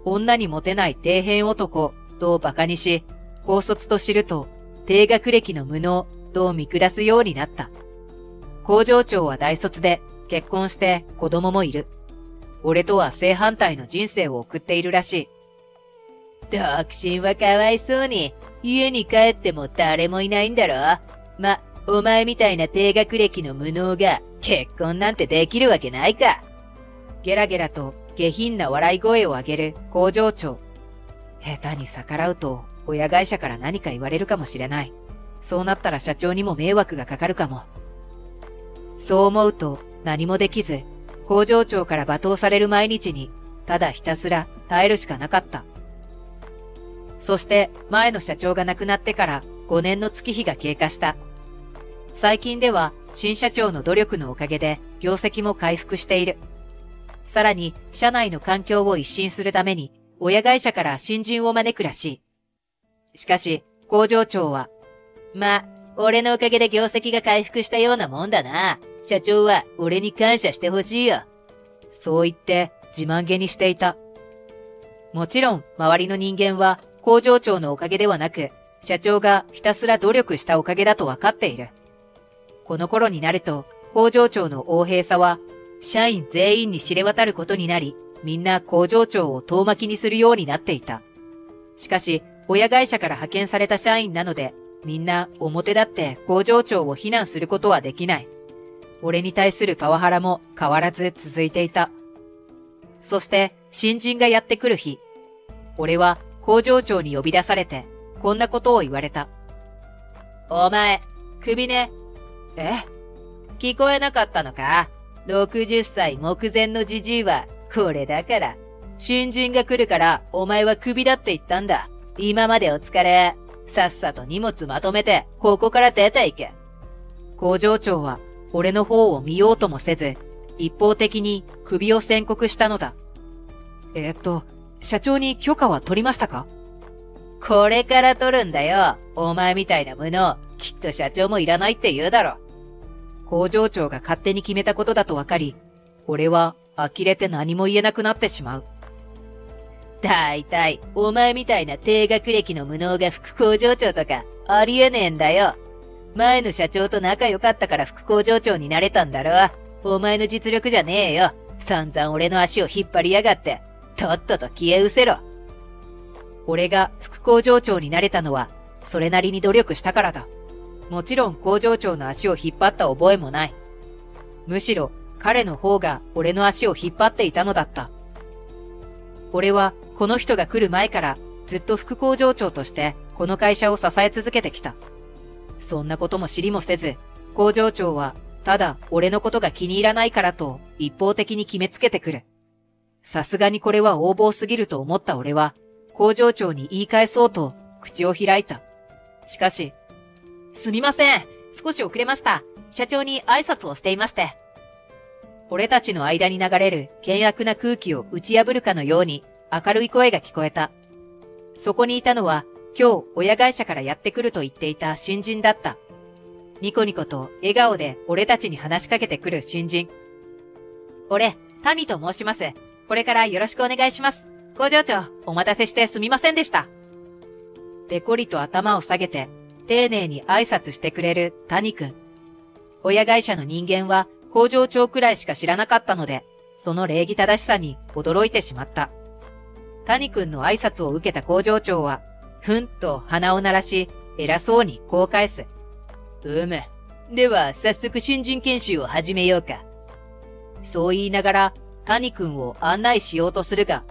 女にモテない底辺男と馬鹿にし、高卒と知ると低学歴の無能と見下すようになった。工場長は大卒で結婚して子供もいる。俺とは正反対の人生を送っているらしい。独身はかわいそうに、家に帰っても誰もいないんだろ。ま、お前みたいな低学歴の無能が結婚なんてできるわけないか。ゲラゲラと下品な笑い声を上げる工場長。下手に逆らうと親会社から何か言われるかもしれない。そうなったら社長にも迷惑がかかるかも。そう思うと何もできず、工場長から罵倒される毎日にただひたすら耐えるしかなかった。そして前の社長が亡くなってから5年の月日が経過した。最近では新社長の努力のおかげで業績も回復している。さらに社内の環境を一新するために親会社から新人を招くらしい。しかし工場長は、ま、俺のおかげで業績が回復したようなもんだな。社長は俺に感謝してほしいよ。そう言って自慢げにしていた。もちろん周りの人間は工場長のおかげではなく、社長がひたすら努力したおかげだとわかっている。この頃になると、工場長の横柄さは、社員全員に知れ渡ることになり、みんな工場長を遠巻きにするようになっていた。しかし、親会社から派遣された社員なので、みんな表立って工場長を非難することはできない。俺に対するパワハラも変わらず続いていた。そして、新人がやってくる日、俺は工場長に呼び出されて、こんなことを言われた。お前、首ね。聞こえなかったのか？ 60 歳目前のじじいは、これだから。新人が来るから、お前は首だって言ったんだ。今までお疲れ。さっさと荷物まとめて、ここから出ていけ。工場長は、俺の方を見ようともせず、一方的に首を宣告したのだ。社長に許可は取りましたか？これから取るんだよ。お前みたいな無能、きっと社長もいらないって言うだろ。工場長が勝手に決めたことだとわかり、俺は呆れて何も言えなくなってしまう。だいたい、お前みたいな低学歴の無能が副工場長とか、ありえねえんだよ。前の社長と仲良かったから副工場長になれたんだろ。お前の実力じゃねえよ。散々俺の足を引っ張りやがって、とっとと消え失せろ。俺が副工場長になれたのは、それなりに努力したからだ。もちろん工場長の足を引っ張った覚えもない。むしろ彼の方が俺の足を引っ張っていたのだった。俺はこの人が来る前からずっと副工場長としてこの会社を支え続けてきた。そんなことも知りもせず、工場長はただ俺のことが気に入らないからと一方的に決めつけてくる。さすがにこれは横暴すぎると思った俺は工場長に言い返そうと口を開いた。しかし、すみません。少し遅れました。社長に挨拶をしていまして。俺たちの間に流れる険悪な空気を打ち破るかのように明るい声が聞こえた。そこにいたのは今日親会社からやってくると言っていた新人だった。ニコニコと笑顔で俺たちに話しかけてくる新人。俺、タニと申します。これからよろしくお願いします。工場長、お待たせしてすみませんでした。ぺこりと頭を下げて、丁寧に挨拶してくれる谷くん。親会社の人間は工場長くらいしか知らなかったので、その礼儀正しさに驚いてしまった。谷くんの挨拶を受けた工場長は、ふんと鼻を鳴らし、偉そうにこう返す。では早速新人研修を始めようか。そう言いながら、谷くんを案内しようとするが。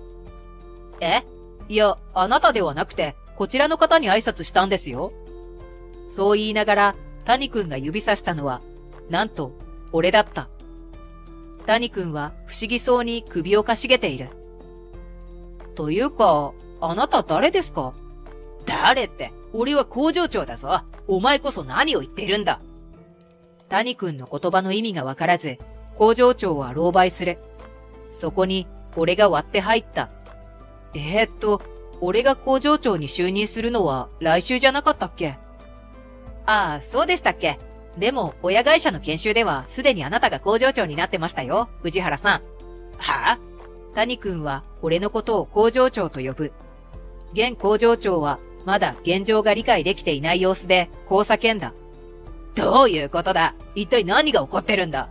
いや、あなたではなくて、こちらの方に挨拶したんですよ。そう言いながら、谷くんが指さしたのは、なんと、俺だった。谷くんは不思議そうに首をかしげている。というか、あなた誰ですか？誰って、俺は工場長だぞ。お前こそ何を言っているんだ。谷くんの言葉の意味がわからず、工場長は狼狽する。そこに、俺が割って入った。俺が工場長に就任するのは来週じゃなかったっけ？ああ、そうでしたっけ？でも、親会社の研修ではすでにあなたが工場長になってましたよ、藤原さん。はぁ？ 谷君は俺のことを工場長と呼ぶ。現工場長はまだ現状が理解できていない様子でこう叫んだ。どういうことだ？一体何が起こってるんだ？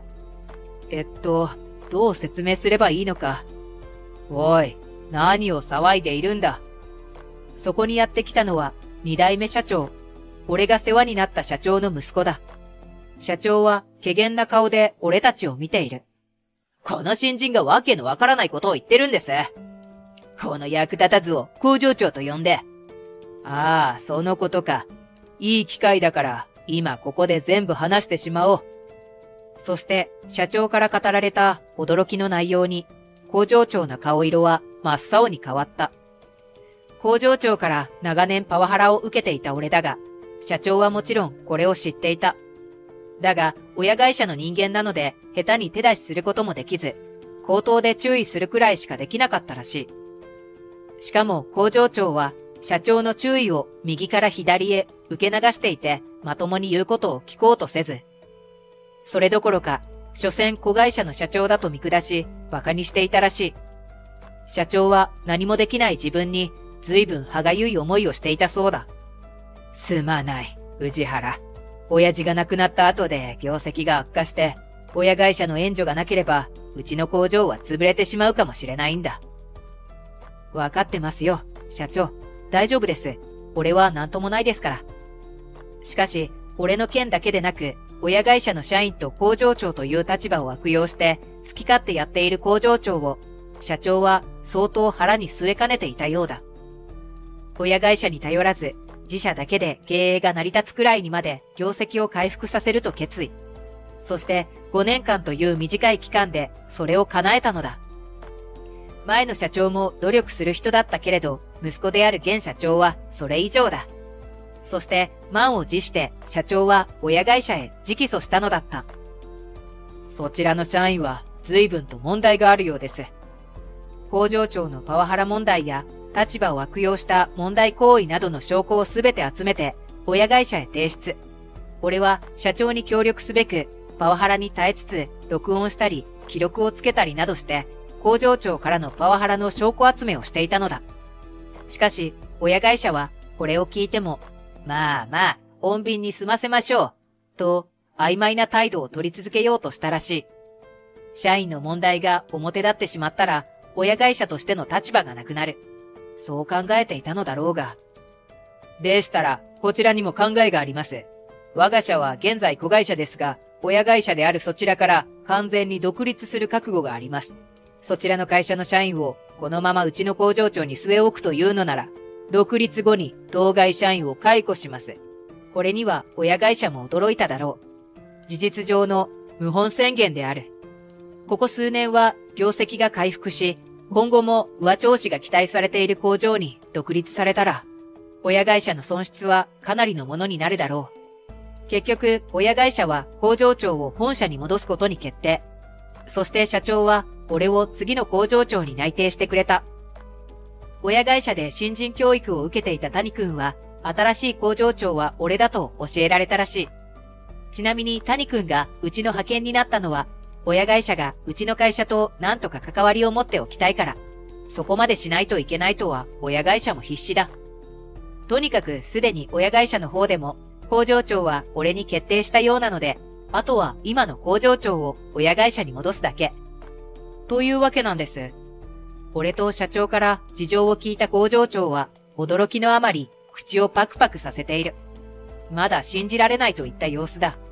どう説明すればいいのか。おい、何を騒いでいるんだ。そこにやってきたのは二代目社長。俺が世話になった社長の息子だ。社長は怪訝な顔で俺たちを見ている。この新人がわけのわからないことを言ってるんです。この役立たずを工場長と呼んで。ああ、そのことか。いい機会だから、今ここで全部話してしまおう。そして、社長から語られた驚きの内容に、工場長の顔色は真っ青に変わった。工場長から長年パワハラを受けていた俺だが、社長はもちろんこれを知っていた。だが、親会社の人間なので、下手に手出しすることもできず、口頭で注意するくらいしかできなかったらしい。しかも工場長は、社長の注意を右から左へ受け流していて、まともに言うことを聞こうとせず。それどころか、所詮子会社の社長だと見下し、馬鹿にしていたらしい。社長は何もできない自分に、随分歯がゆい思いをしていたそうだ。すまない、宇治原。親父が亡くなった後で業績が悪化して、親会社の援助がなければ、うちの工場は潰れてしまうかもしれないんだ。わかってますよ、社長。大丈夫です。俺は何ともないですから。しかし、俺の件だけでなく、親会社の社員と工場長という立場を悪用して、好き勝手やっている工場長を、社長は相当腹に据えかねていたようだ。親会社に頼らず、自社だけで経営が成り立つくらいにまで業績を回復させると決意。そして5年間という短い期間でそれを叶えたのだ。前の社長も努力する人だったけれど、息子である現社長はそれ以上だ。そして満を持して社長は親会社へ直訴したのだった。そちらの社員は随分と問題があるようです。工場長のパワハラ問題や立場を悪用した問題行為などの証拠をすべて集めて親会社へ提出。俺は社長に協力すべくパワハラに耐えつつ録音したり記録をつけたりなどして工場長からのパワハラの証拠集めをしていたのだ。しかし親会社はこれを聞いてもまあ穏便に済ませましょうと曖昧な態度を取り続けようとしたらしい。社員の問題が表立ってしまったら親会社としての立場がなくなる。そう考えていたのだろうが。でしたら、こちらにも考えがあります。我が社は現在子会社ですが、親会社であるそちらから完全に独立する覚悟があります。そちらの会社の社員をこのままうちの工場長に据え置くというのなら、独立後に当該社員を解雇します。これには親会社も驚いただろう。事実上の無本宣言である。ここ数年は業績が回復し、今後も上調子が期待されている工場に独立されたら、親会社の損失はかなりのものになるだろう。結局、親会社は工場長を本社に戻すことに決定。そして社長は俺を次の工場長に内定してくれた。親会社で新人教育を受けていた谷君は、新しい工場長は俺だと教えられたらしい。ちなみに谷君がうちの派遣になったのは、親会社がうちの会社と何とか関わりを持っておきたいから、そこまでしないといけないとは親会社も必死だ。とにかくすでに親会社の方でも工場長は俺に決定したようなので、あとは今の工場長を親会社に戻すだけ。というわけなんです。俺と社長から事情を聞いた工場長は驚きのあまり口をパクパクさせている。まだ信じられないといった様子だ。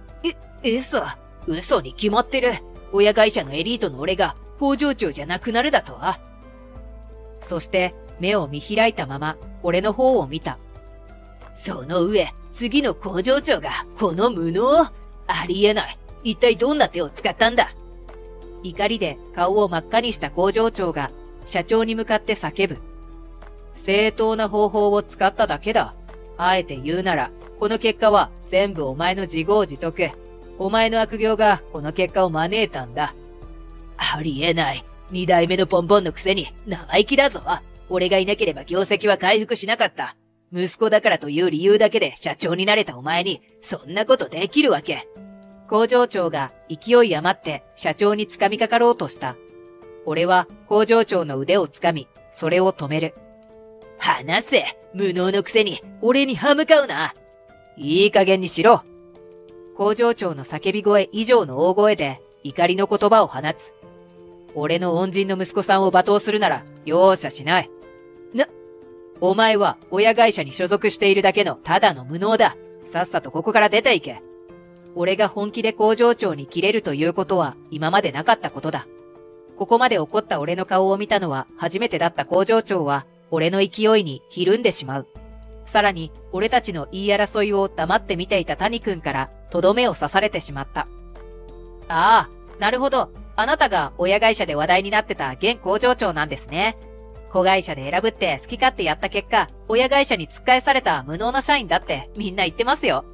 嘘に決まってる。親会社のエリートの俺が工場長じゃなくなるだとは。そして目を見開いたまま俺の方を見た。その上、次の工場長がこの無能？ありえない。一体どんな手を使ったんだ？怒りで顔を真っ赤にした工場長が社長に向かって叫ぶ。正当な方法を使っただけだ。あえて言うなら、この結果は全部お前の自業自得。お前の悪行がこの結果を招いたんだ。ありえない。二代目のポンポンのくせに生意気だぞ。俺がいなければ業績は回復しなかった。息子だからという理由だけで社長になれたお前にそんなことできるわけ。工場長が勢い余って社長に掴みかかろうとした。 俺は工場長の腕をつかみ、それを止める。離せ、無能のくせに、俺に歯向かうな。いい加減にしろ。工場長の叫び声以上の大声で怒りの言葉を放つ。俺の恩人の息子さんを罵倒するなら容赦しない。お前は親会社に所属しているだけのただの無能だ。さっさとここから出て行け。俺が本気で工場長に切れるということは今までなかったことだ。ここまで怒った俺の顔を見たのは初めてだった工場長は俺の勢いにひるんでしまう。さらに俺たちの言い争いを黙って見ていた谷君からとどめを刺されてしまった。ああ、なるほど。あなたが親会社で話題になってた現工場長なんですね。子会社で選ぶって好き勝手やった結果、親会社に突っ返された無能な社員だってみんな言ってますよ。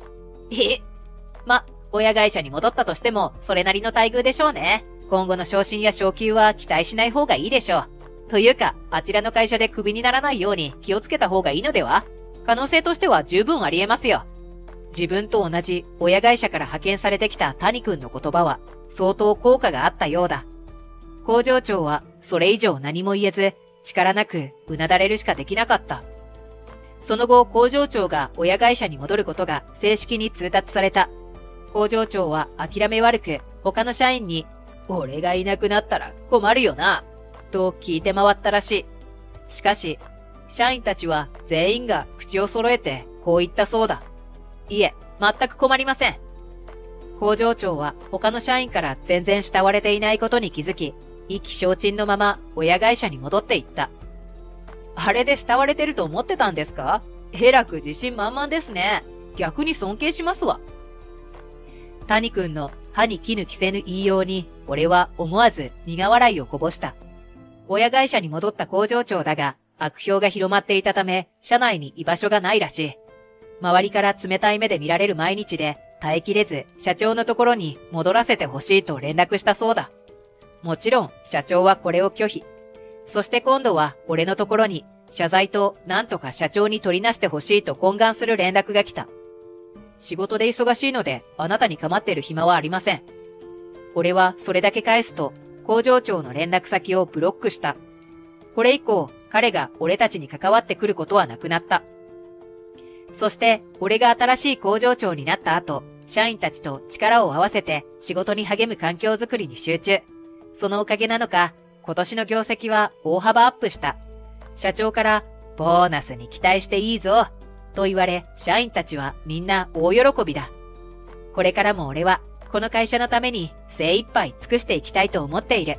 親会社に戻ったとしてもそれなりの待遇でしょうね。今後の昇進や昇給は期待しない方がいいでしょう。というか、あちらの会社でクビにならないように気をつけた方がいいのでは？可能性としては十分あり得ますよ。自分と同じ親会社から派遣されてきた谷君の言葉は相当効果があったようだ。工場長はそれ以上何も言えず、力なくうなだれるしかできなかった。その後、工場長が親会社に戻ることが正式に通達された。工場長は諦め悪く他の社員に、俺がいなくなったら困るよな、と聞いて回ったらしい。しかし、社員たちは全員が口を揃えてこう言ったそうだ。いえ、全く困りません。工場長は他の社員から全然慕われていないことに気づき、意気消沈のまま親会社に戻っていった。あれで慕われてると思ってたんですか？えらく自信満々ですね。逆に尊敬しますわ。谷君の歯に衣着せぬ言いように、俺は思わず苦笑いをこぼした。親会社に戻った工場長だが、悪評が広まっていたため、社内に居場所がないらしい。周りから冷たい目で見られる毎日で、耐えきれず社長のところに戻らせてほしいと連絡したそうだ。もちろん、社長はこれを拒否。そして今度は俺のところに、謝罪となんとか社長に取りなしてほしいと懇願する連絡が来た。仕事で忙しいので、あなたに構ってる暇はありません。俺はそれだけ返すと、工場長の連絡先をブロックした。これ以降、彼が俺たちに関わってくることはなくなった。そして、俺が新しい工場長になった後、社員たちと力を合わせて仕事に励む環境づくりに集中。そのおかげなのか、今年の業績は大幅アップした。社長から、ボーナスに期待していいぞ、と言われ、社員たちはみんな大喜びだ。これからも俺は、この会社のために精一杯尽くしていきたいと思っている。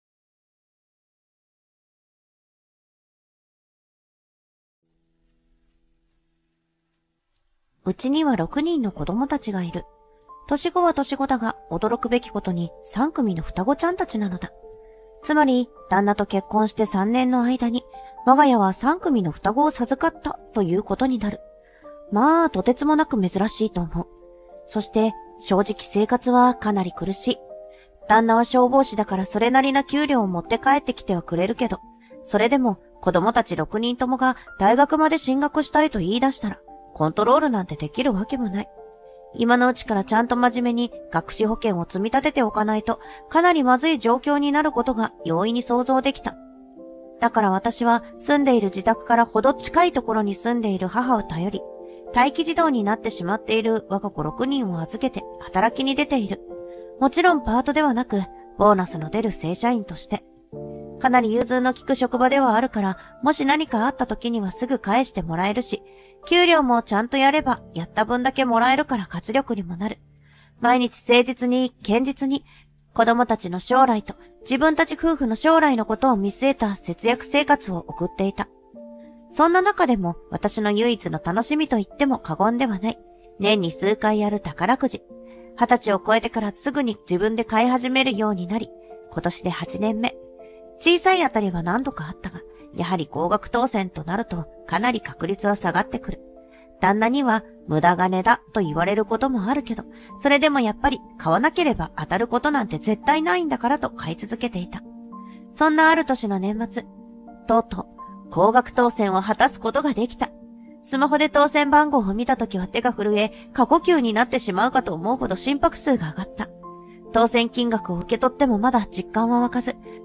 うちには6人の子供たちがいる。年子は年子だが、驚くべきことに3組の双子ちゃんたちなのだ。つまり、旦那と結婚して3年の間に、我が家は3組の双子を授かったということになる。まあ、とてつもなく珍しいと思う。そして、正直生活はかなり苦しい。旦那は消防士だからそれなりな給料を持って帰ってきてはくれるけど、それでも子供たち6人ともが大学まで進学したいと言い出したら、コントロールなんてできるわけもない。今のうちからちゃんと真面目に学資保険を積み立てておかないと、かなりまずい状況になることが容易に想像できた。だから私は住んでいる自宅からほど近いところに住んでいる母を頼り、待機児童になってしまっている我が子6人を預けて働きに出ている。もちろんパートではなく、ボーナスの出る正社員として。かなり融通の利く職場ではあるから、もし何かあった時にはすぐ返してもらえるし、給料もちゃんとやれば、やった分だけもらえるから活力にもなる。毎日誠実に、堅実に、子供たちの将来と自分たち夫婦の将来のことを見据えた節約生活を送っていた。そんな中でも私の唯一の楽しみと言っても過言ではない。年に数回やる宝くじ。20歳を超えてからすぐに自分で買い始めるようになり、今年で8年目。小さいあたりは何度かあったが、やはり高額当選となるとかなり確率は下がってくる。旦那には無駄金だと言われることもあるけど、それでもやっぱり買わなければ当たることなんて絶対ないんだからと買い続けていた。そんなある年の年末、とうとう高額当選を果たすことができた。スマホで当選番号を見たときは手が震え、過呼吸になってしまうかと思うほど心拍数が上がった。当選金額を受け取ってもまだ実感は湧かず、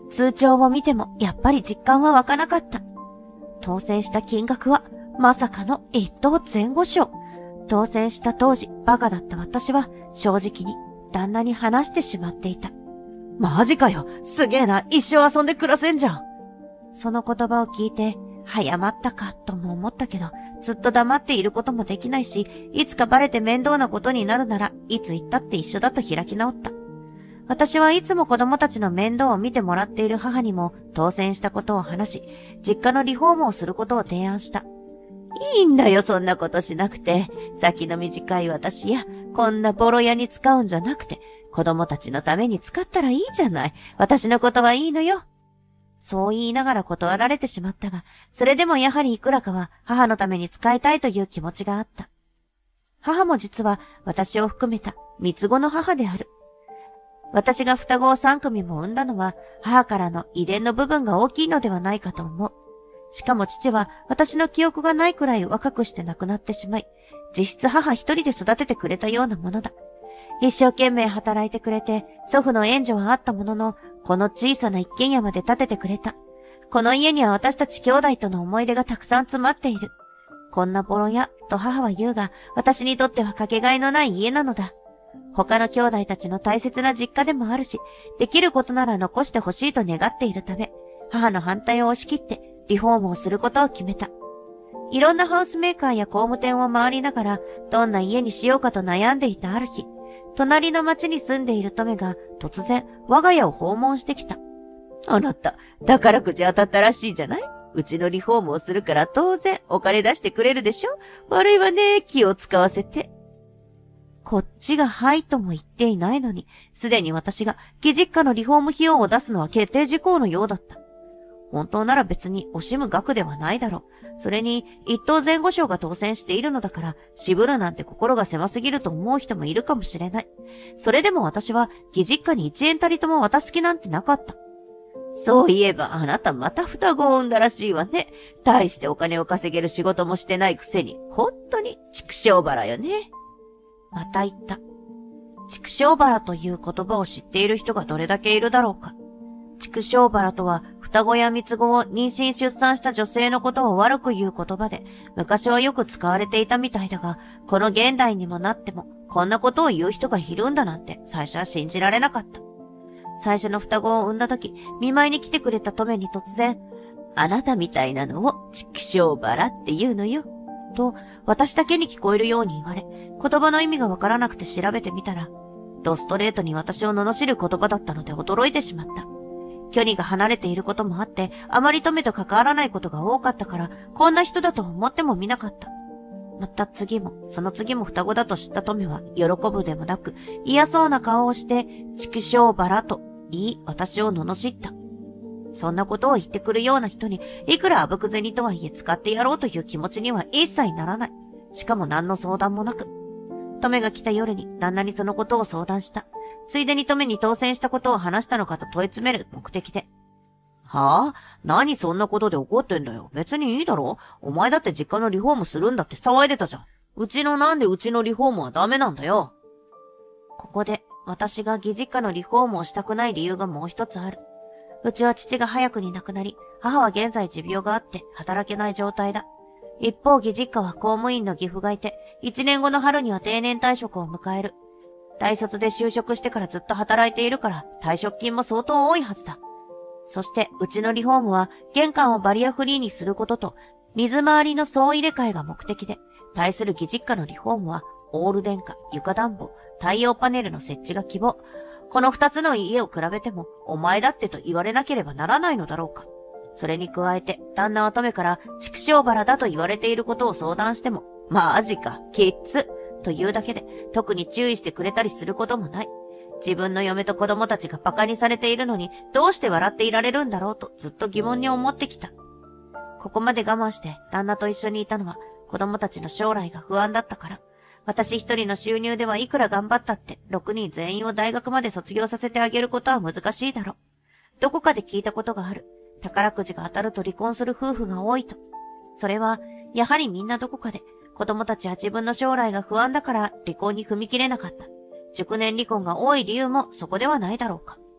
通帳を見てもやっぱり実感は湧かなかった。当選した金額はまさかの一等前後賞。当選した当時バカだった私は正直に旦那に話してしまっていた。マジかよ。すげえな。一生遊んで暮らせんじゃん。その言葉を聞いて、早まったかとも思ったけど、ずっと黙っていることもできないし、いつかバレて面倒なことになるならいつ言ったって一緒だと開き直った。私はいつも子供たちの面倒を見てもらっている母にも当選したことを話し、実家のリフォームをすることを提案した。いいんだよ、そんなことしなくて。先の短い私や、こんなボロ屋に使うんじゃなくて、子供たちのために使ったらいいじゃない。私のことはいいのよ。そう言いながら断られてしまったが、それでもやはりいくらかは母のために使いたいという気持ちがあった。母も実は私を含めた三つ子の母である。私が双子を3組も産んだのは母からの遺伝の部分が大きいのではないかと思う。しかも父は私の記憶がないくらい若くして亡くなってしまい、実質母一人で育ててくれたようなものだ。一生懸命働いてくれて、祖父の援助はあったものの、この小さな一軒家まで建ててくれた。この家には私たち兄弟との思い出がたくさん詰まっている。こんなボロ屋と母は言うが、私にとってはかけがえのない家なのだ。他の兄弟たちの大切な実家でもあるし、できることなら残してほしいと願っているため、母の反対を押し切ってリフォームをすることを決めた。いろんなハウスメーカーや工務店を回りながら、どんな家にしようかと悩んでいたある日、隣の町に住んでいるトメが突然我が家を訪問してきた。あなた、宝くじ当たったらしいじゃない？うちのリフォームをするから当然お金出してくれるでしょ？悪いわね、気を使わせて。こっちがはいとも言っていないのに、すでに私が義実家のリフォーム費用を出すのは決定事項のようだった。本当なら別に惜しむ額ではないだろう。それに、一等前後賞が当選しているのだから、渋るなんて心が狭すぎると思う人もいるかもしれない。それでも私は、義実家に1円たりとも渡す気なんてなかった。そういえば、あなたまた双子を産んだらしいわね。大してお金を稼げる仕事もしてないくせに、本当に畜生腹よね。また言った。畜生腹という言葉を知っている人がどれだけいるだろうか。畜生腹とは、双子や三つ子を妊娠出産した女性のことを悪く言う言葉で、昔はよく使われていたみたいだが、この現代にもなっても、こんなことを言う人がいるんだなんて、最初は信じられなかった。最初の双子を産んだ時、見舞いに来てくれたトメに突然、あなたみたいなのを畜生腹って言うのよ。と、私だけに聞こえるように言われ、言葉の意味がわからなくて調べてみたら、ドストレートに私を罵る言葉だったので驚いてしまった。距離が離れていることもあって、あまりトメと関わらないことが多かったから、こんな人だと思ってもみなかった。また次も、その次も双子だと知ったトメは、喜ぶでもなく、嫌そうな顔をして、畜生腹と言い、私を罵った。そんなことを言ってくるような人に、いくらあぶく銭とはいえ使ってやろうという気持ちには一切ならない。しかも何の相談もなく。トメが来た夜に旦那にそのことを相談した。ついでにトメに当選したことを話したのかと問い詰める目的で。はぁ？何そんなことで怒ってんだよ。別にいいだろ？お前だって実家のリフォームするんだって騒いでたじゃん。なんでうちのリフォームはダメなんだよ。ここで私が義実家のリフォームをしたくない理由がもう一つある。うちは父が早くに亡くなり、母は現在持病があって働けない状態だ。一方義実家は公務員の義父がいて、1年後の春には定年退職を迎える。大卒で就職してからずっと働いているから退職金も相当多いはずだ。そしてうちのリフォームは玄関をバリアフリーにすることと水回りの総入れ替えが目的で、対する義実家のリフォームはオール電化、床暖房、太陽パネルの設置が希望。この2つの家を比べてもお前だってと言われなければならないのだろうか。それに加えて旦那はトメから畜生腹だと言われていることを相談しても、マジか、キッズというだけで特に注意してくれたりすることもない。自分の嫁と子供たちが馬鹿にされているのにどうして笑っていられるんだろうとずっと疑問に思ってきた。ここまで我慢して旦那と一緒にいたのは子供たちの将来が不安だったから。私一人の収入ではいくら頑張ったって6人全員を大学まで卒業させてあげることは難しいだろう。どこかで聞いたことがある。宝くじが当たると離婚する夫婦が多いと。それはやはりみんなどこかで子供たちは自分の将来が不安だから離婚に踏み切れなかった。熟年離婚が多い理由もそこではないだろうか。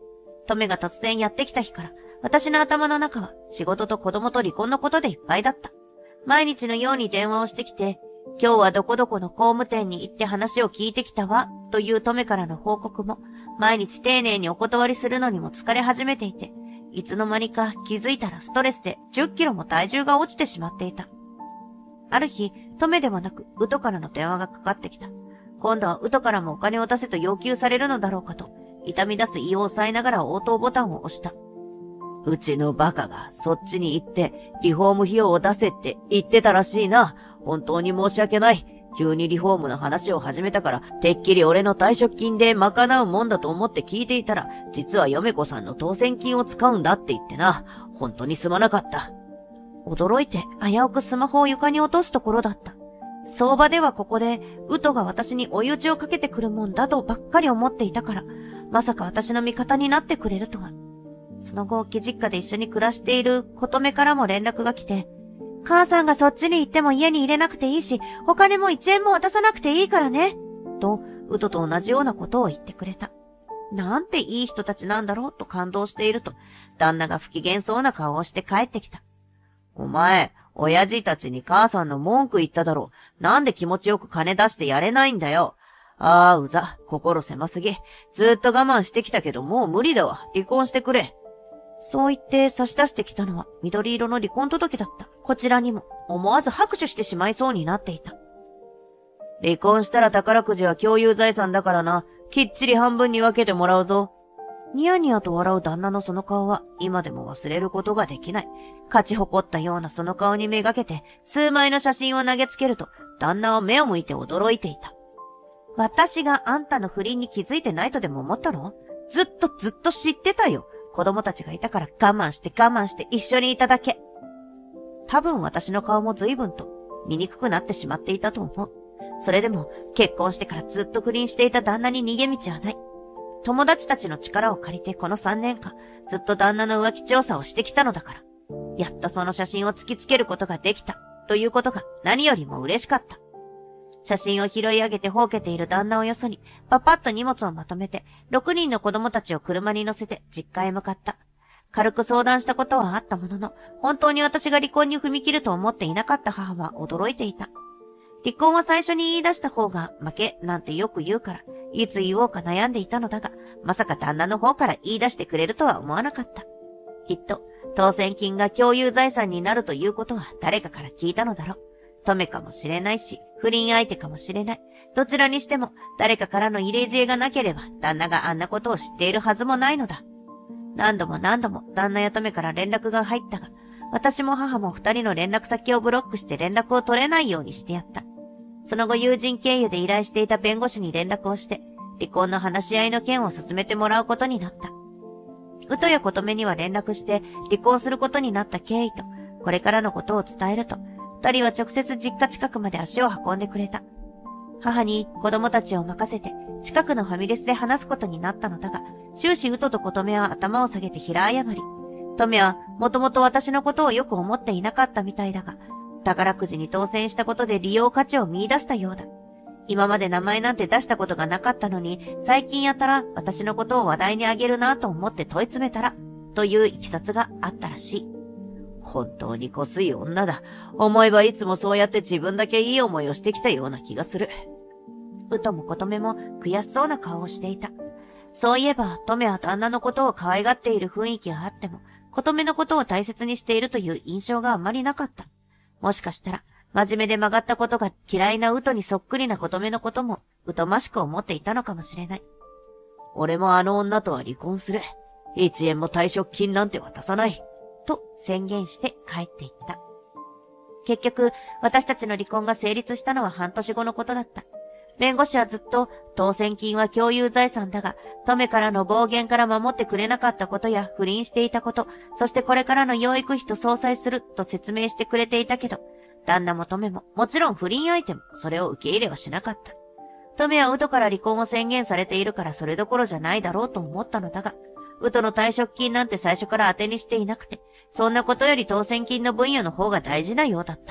トメが突然やってきた日から、私の頭の中は仕事と子供と離婚のことでいっぱいだった。毎日のように電話をしてきて、今日はどこどこの工務店に行って話を聞いてきたわ、というトメからの報告も、毎日丁寧にお断りするのにも疲れ始めていて、いつの間にか気づいたらストレスで10キロも体重が落ちてしまっていた。ある日、トメではなく、ウトからの電話がかかってきた。今度はウトからもお金を出せと要求されるのだろうかと、痛み出す胃を押さえながら応答ボタンを押した。うちのバカがそっちに行って、リフォーム費用を出せって言ってたらしいな。本当に申し訳ない。急にリフォームの話を始めたから、てっきり俺の退職金で賄うもんだと思って聞いていたら、実は嫁子さんの当選金を使うんだって言ってな。本当にすまなかった。驚いて危うくスマホを床に落とすところだった。相場ではここで、ウトが私に追い打ちをかけてくるもんだとばっかり思っていたから、まさか私の味方になってくれるとは。その後、貴実家で一緒に暮らしている琴目からも連絡が来て、母さんがそっちに行っても家に入れなくていいし、お金も1円も渡さなくていいからね。と、ウトと同じようなことを言ってくれた。なんていい人たちなんだろうと感動していると、旦那が不機嫌そうな顔をして帰ってきた。お前、親父たちに母さんの文句言っただろう。なんで気持ちよく金出してやれないんだよ。ああ、うざ。心狭すぎ。ずっと我慢してきたけどもう無理だわ。離婚してくれ。そう言って差し出してきたのは緑色の離婚届だった。こちらにも思わず拍手してしまいそうになっていた。離婚したら宝くじは共有財産だからな。きっちり半分に分けてもらうぞ。ニヤニヤと笑う旦那のその顔は今でも忘れることができない。勝ち誇ったようなその顔にめがけて数枚の写真を投げつけると旦那は目を向いて驚いていた。私があんたの不倫に気づいてないとでも思ったの？ずっと知ってたよ。子供たちがいたから我慢して一緒にいただけ。多分私の顔も随分と醜くなってしまっていたと思う。それでも結婚してからずっと不倫していた旦那に逃げ道はない。友達たちの力を借りてこの3年間ずっと旦那の浮気調査をしてきたのだから。やっとその写真を突きつけることができたということが何よりも嬉しかった。写真を拾い上げてほうけている旦那をよそに、パパッと荷物をまとめて、6人の子供たちを車に乗せて実家へ向かった。軽く相談したことはあったものの、本当に私が離婚に踏み切ると思っていなかった母は驚いていた。離婚は最初に言い出した方が負けなんてよく言うから、いつ言おうか悩んでいたのだが、まさか旦那の方から言い出してくれるとは思わなかった。きっと、当選金が共有財産になるということは誰かから聞いたのだろう。トメかもしれないし、不倫相手かもしれない。どちらにしても、誰かからの入れ知恵がなければ、旦那があんなことを知っているはずもないのだ。何度も旦那やトメから連絡が入ったが、私も母も2人の連絡先をブロックして連絡を取れないようにしてやった。その後友人経由で依頼していた弁護士に連絡をして、離婚の話し合いの件を進めてもらうことになった。ウトや琴目には連絡して、離婚することになった経緯と、これからのことを伝えると、二人は直接実家近くまで足を運んでくれた。母に子供たちを任せて近くのファミレスで話すことになったのだが、終始ウトと琴目は頭を下げて平謝り。トメはもともと私のことをよく思っていなかったみたいだが、宝くじに当選したことで利用価値を見出したようだ。今まで名前なんて出したことがなかったのに、最近やったら私のことを話題にあげるなと思って問い詰めたら、といういきさつがあったらしい。本当にこすい女だ。思えばいつもそうやって自分だけいい思いをしてきたような気がする。ウトも琴目も悔しそうな顔をしていた。そういえば、トメは旦那のことを可愛がっている雰囲気があっても、琴目のことを大切にしているという印象があまりなかった。もしかしたら、真面目で曲がったことが嫌いなウトにそっくりな琴目のことも、疎ましく思っていたのかもしれない。俺もあの女とは離婚する。1円も退職金なんて渡さない。と宣言して帰っていった。結局、私たちの離婚が成立したのは半年後のことだった。弁護士はずっと、当選金は共有財産だが、トメからの暴言から守ってくれなかったことや不倫していたこと、そしてこれからの養育費と相殺すると説明してくれていたけど、旦那もトメも、もちろん不倫相手もそれを受け入れはしなかった。トメはウトから離婚を宣言されているからそれどころじゃないだろうと思ったのだが、ウトの退職金なんて最初から当てにしていなくて、そんなことより当選金の分野の方が大事なようだった。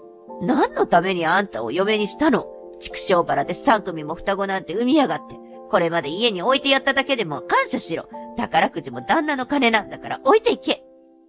何のためにあんたを嫁にしたの？畜生腹で3組も双子なんて産みやがって。 これまで家に置いてやっただけでも感謝しろ。宝くじも旦那の金なんだから置いていけ。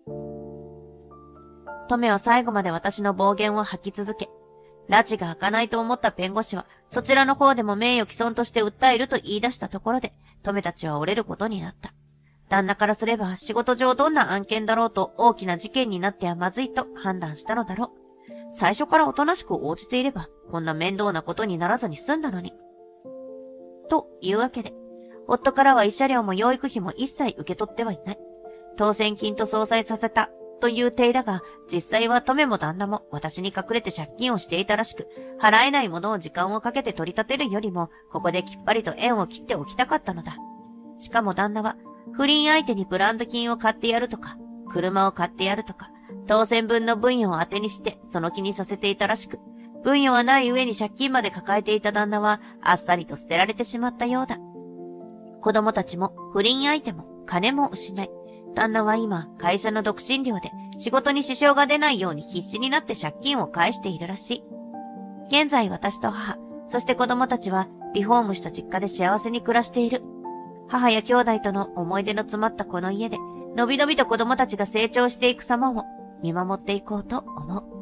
トメは最後まで私の暴言を吐き続け、拉致が開かないと思った弁護士は、そちらの方でも名誉毀損として訴えると言い出したところで、トメたちは折れることになった。旦那からすれば仕事上どんな案件だろうと大きな事件になってはまずいと判断したのだろう。最初からおとなしく応じていれば、こんな面倒なことにならずに済んだのに。というわけで、夫からは慰謝料も養育費も一切受け取ってはいない。当選金と相殺させたという体だが、実際はトメも旦那も私に隠れて借金をしていたらしく、払えないものを時間をかけて取り立てるよりも、ここできっぱりと縁を切っておきたかったのだ。しかも旦那は、不倫相手にブランド金を買ってやるとか、車を買ってやるとか、当選分の分与を当てにしてその気にさせていたらしく、分与はない上に借金まで抱えていた旦那はあっさりと捨てられてしまったようだ。子供たちも不倫相手も金も失い、旦那は今会社の独身寮で仕事に支障が出ないように必死になって借金を返しているらしい。現在私と母、そして子供たちはリフォームした実家で幸せに暮らしている。母や兄弟との思い出の詰まったこの家で、のびのびと子供たちが成長していく様を見守っていこうと思う。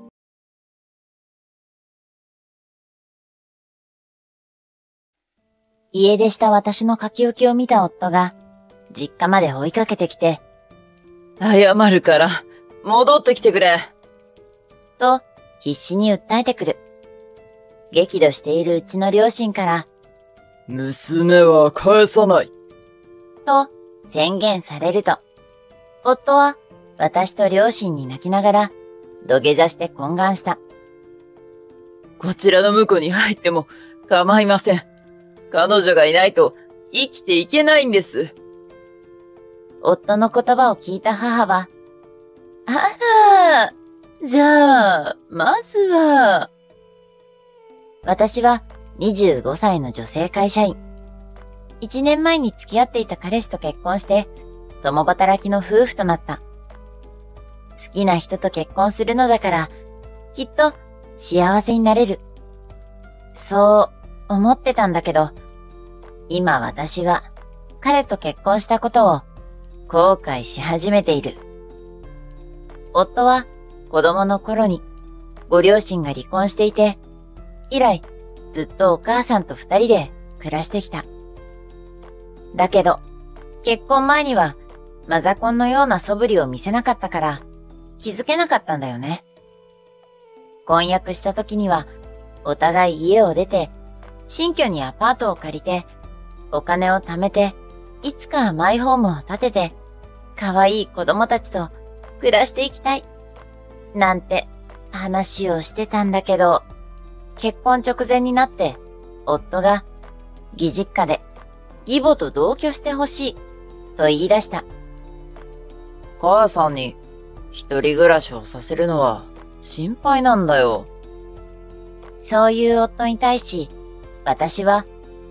家出した私の書き置きを見た夫が、実家まで追いかけてきて、 謝るから、戻ってきてくれ。 と、必死に訴えてくる。激怒しているうちの両親から、 娘は返さない。 と宣言されると、夫は私と両親に泣きながら土下座して懇願した。 こちらの婿に入っても構いません。彼女がいないと生きていけないんです。 夫の言葉を聞いた母は、あら、じゃあ、まずは。私は25歳の女性会社員。1年前に付き合っていた彼氏と結婚して、共働きの夫婦となった。好きな人と結婚するのだから、きっと幸せになれる。そう思ってたんだけど、今私は彼と結婚したことを後悔し始めている。夫は子供の頃にご両親が離婚していて、以来ずっとお母さんと二人で暮らしてきた。だけど、結婚前にはマザコンのような素振りを見せなかったから気づけなかったんだよね。婚約した時にはお互い家を出て、新居にアパートを借りて、お金を貯めて、いつかはマイホームを建てて、可愛い子供たちと暮らしていきたい。なんて話をしてたんだけど、結婚直前になって、夫が義実家で義母と同居してほしいと言い出した。 母さんに一人暮らしをさせるのは心配なんだよ。 そういう夫に対し、私が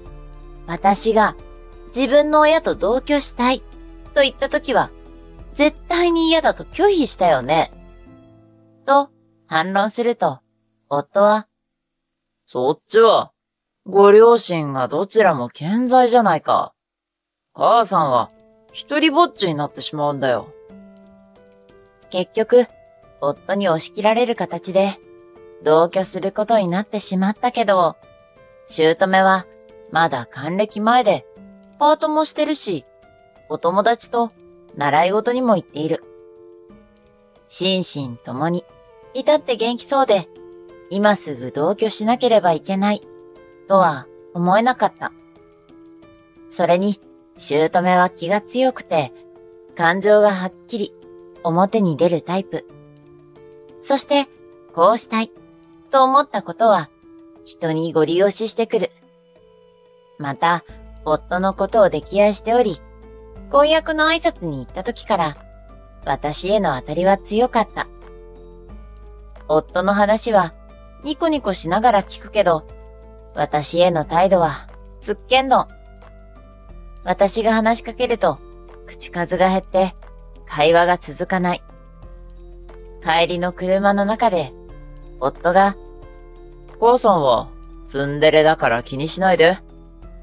自分の親と同居したいと言ったときは、絶対に嫌だと拒否したよね。と反論すると、夫は、 そっちは、ご両親がどちらも健在じゃないか。母さんは一人ぼっちになってしまうんだよ。 結局、夫に押し切られる形で、同居することになってしまったけど、姑はまだ還暦前で、パートもしてるし、お友達と習い事にも行っている。心身ともに、至って元気そうで、今すぐ同居しなければいけない、とは思えなかった。それに、姑は気が強くて、感情がはっきり表に出るタイプ。そして、こうしたい、と思ったことは、人にご利用ししてくる。また、夫のことを溺愛しており、婚約の挨拶に行った時から、私への当たりは強かった。夫の話は、ニコニコしながら聞くけど、私への態度は、つっけんどん。私が話しかけると、口数が減って、会話が続かない。帰りの車の中で、夫が、 母さんはツンデレだから気にしないで。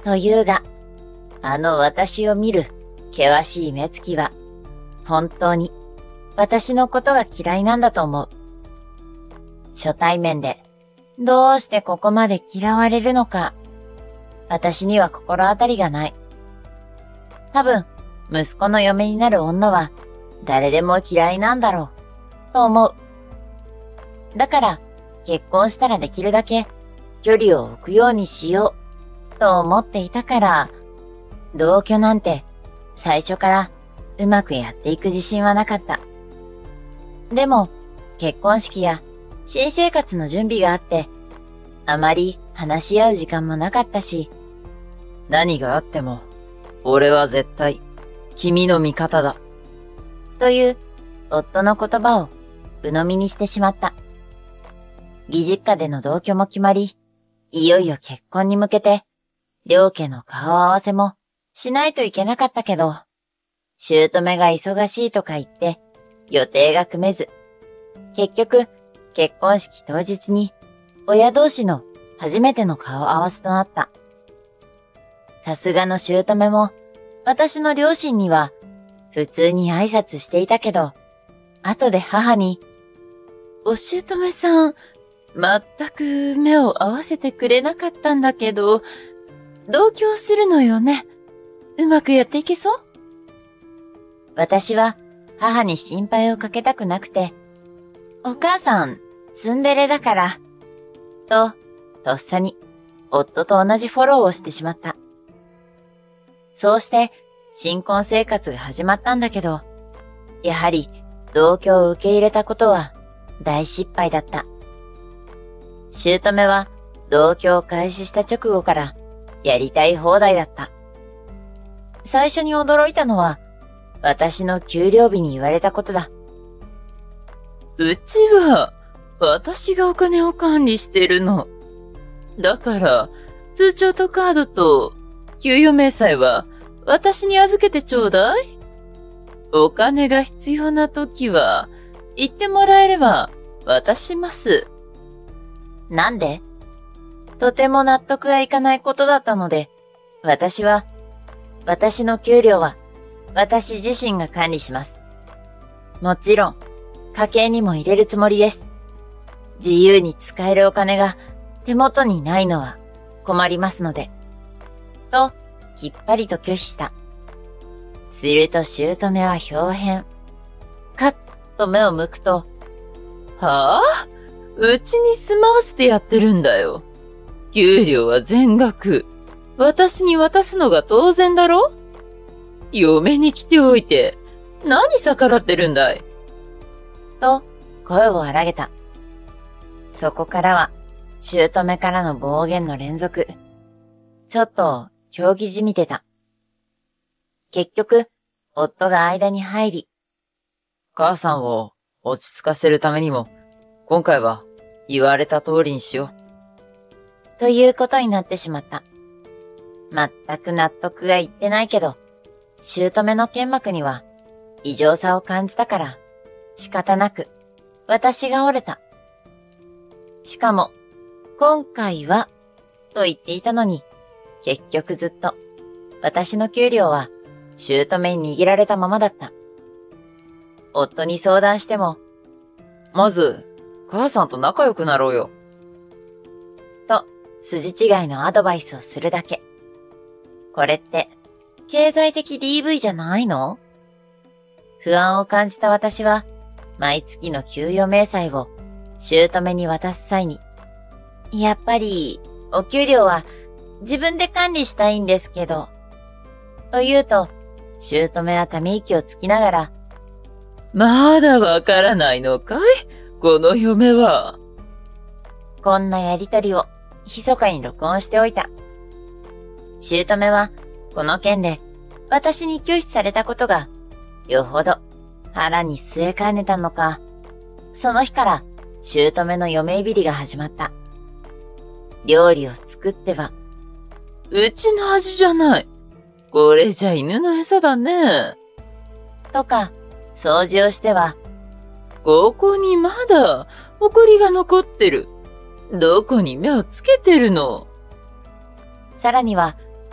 というが、私を見る険しい目つきは、本当に私のことが嫌いなんだと思う。初対面で、どうしてここまで嫌われるのか、私には心当たりがない。多分、息子の嫁になる女は、誰でも嫌いなんだろう、と思う。だから、結婚したらできるだけ、距離を置くようにしよう、と思っていたから、同居なんて、最初からうまくやっていく自信はなかった。でも、結婚式や新生活の準備があって、あまり話し合う時間もなかったし、 何があっても、俺は絶対、君の味方だ。 という夫の言葉を鵜呑みにしてしまった。義実家での同居も決まり、いよいよ結婚に向けて、両家の顔合わせもしないといけなかったけど、姑が忙しいとか言って、予定が組めず、結局、結婚式当日に、親同士の初めての顔合わせとなった。さすがの姑も、私の両親には、普通に挨拶していたけど、後で母に、 お姑さん、全く目を合わせてくれなかったんだけど、同居するのよね。うまくやっていけそう？ 私は母に心配をかけたくなくて、お母さん、ツンデレだから、と、とっさに、夫と同じフォローをしてしまった。そうして、新婚生活が始まったんだけど、やはり、同居を受け入れたことは、大失敗だった。姑は、同居を開始した直後から、やりたい放題だった。最初に驚いたのは、私の給料日に言われたことだ。 うちは、私がお金を管理してるの。だから、通帳とカードと、給与明細は、私に預けてちょうだい。お金が必要な時は、言ってもらえれば、渡します。 なんで？とても納得がいかないことだったので、私の給料は、私自身が管理します。もちろん、家計にも入れるつもりです。自由に使えるお金が手元にないのは困りますので。と、きっぱりと拒否した。すると姑は表変。カッと目を向くと、 はあ？うちに住まわせてやってるんだよ。給料は全額。私に渡すのが当然だろ？嫁に来ておいて、何逆らってるんだい？ と、声を荒げた。そこからは、姑からの暴言の連続。ちょっと、競技じみてた。結局、夫が間に入り、 母さんを落ち着かせるためにも、今回は言われた通りにしよう。ということになってしまった。全く納得がいってないけど、姑の剣幕には異常さを感じたから、仕方なく、私が折れた。しかも、今回は、と言っていたのに、結局ずっと、私の給料は、姑に握られたままだった。夫に相談しても、 まず、母さんと仲良くなろうよ。 と、筋違いのアドバイスをするだけ。これって、経済的 DV じゃないの？不安を感じた私は、毎月の給与明細を姑に渡す際に、やっぱり、お給料は自分で管理したいんですけど、と言うと、姑はため息をつきながら、 まだわからないのかい？この嫁は。 こんなやりとりを、密かに録音しておいた。姑は、この件で、私に拒否されたことが、よほど、腹に据えかねたのか、その日から、姑の嫁いびりが始まった。料理を作っては、 うちの味じゃない。これじゃ犬の餌だね。 とか、掃除をしては、 ここにまだ、埃が残ってる。どこに目をつけてるの？ さらには、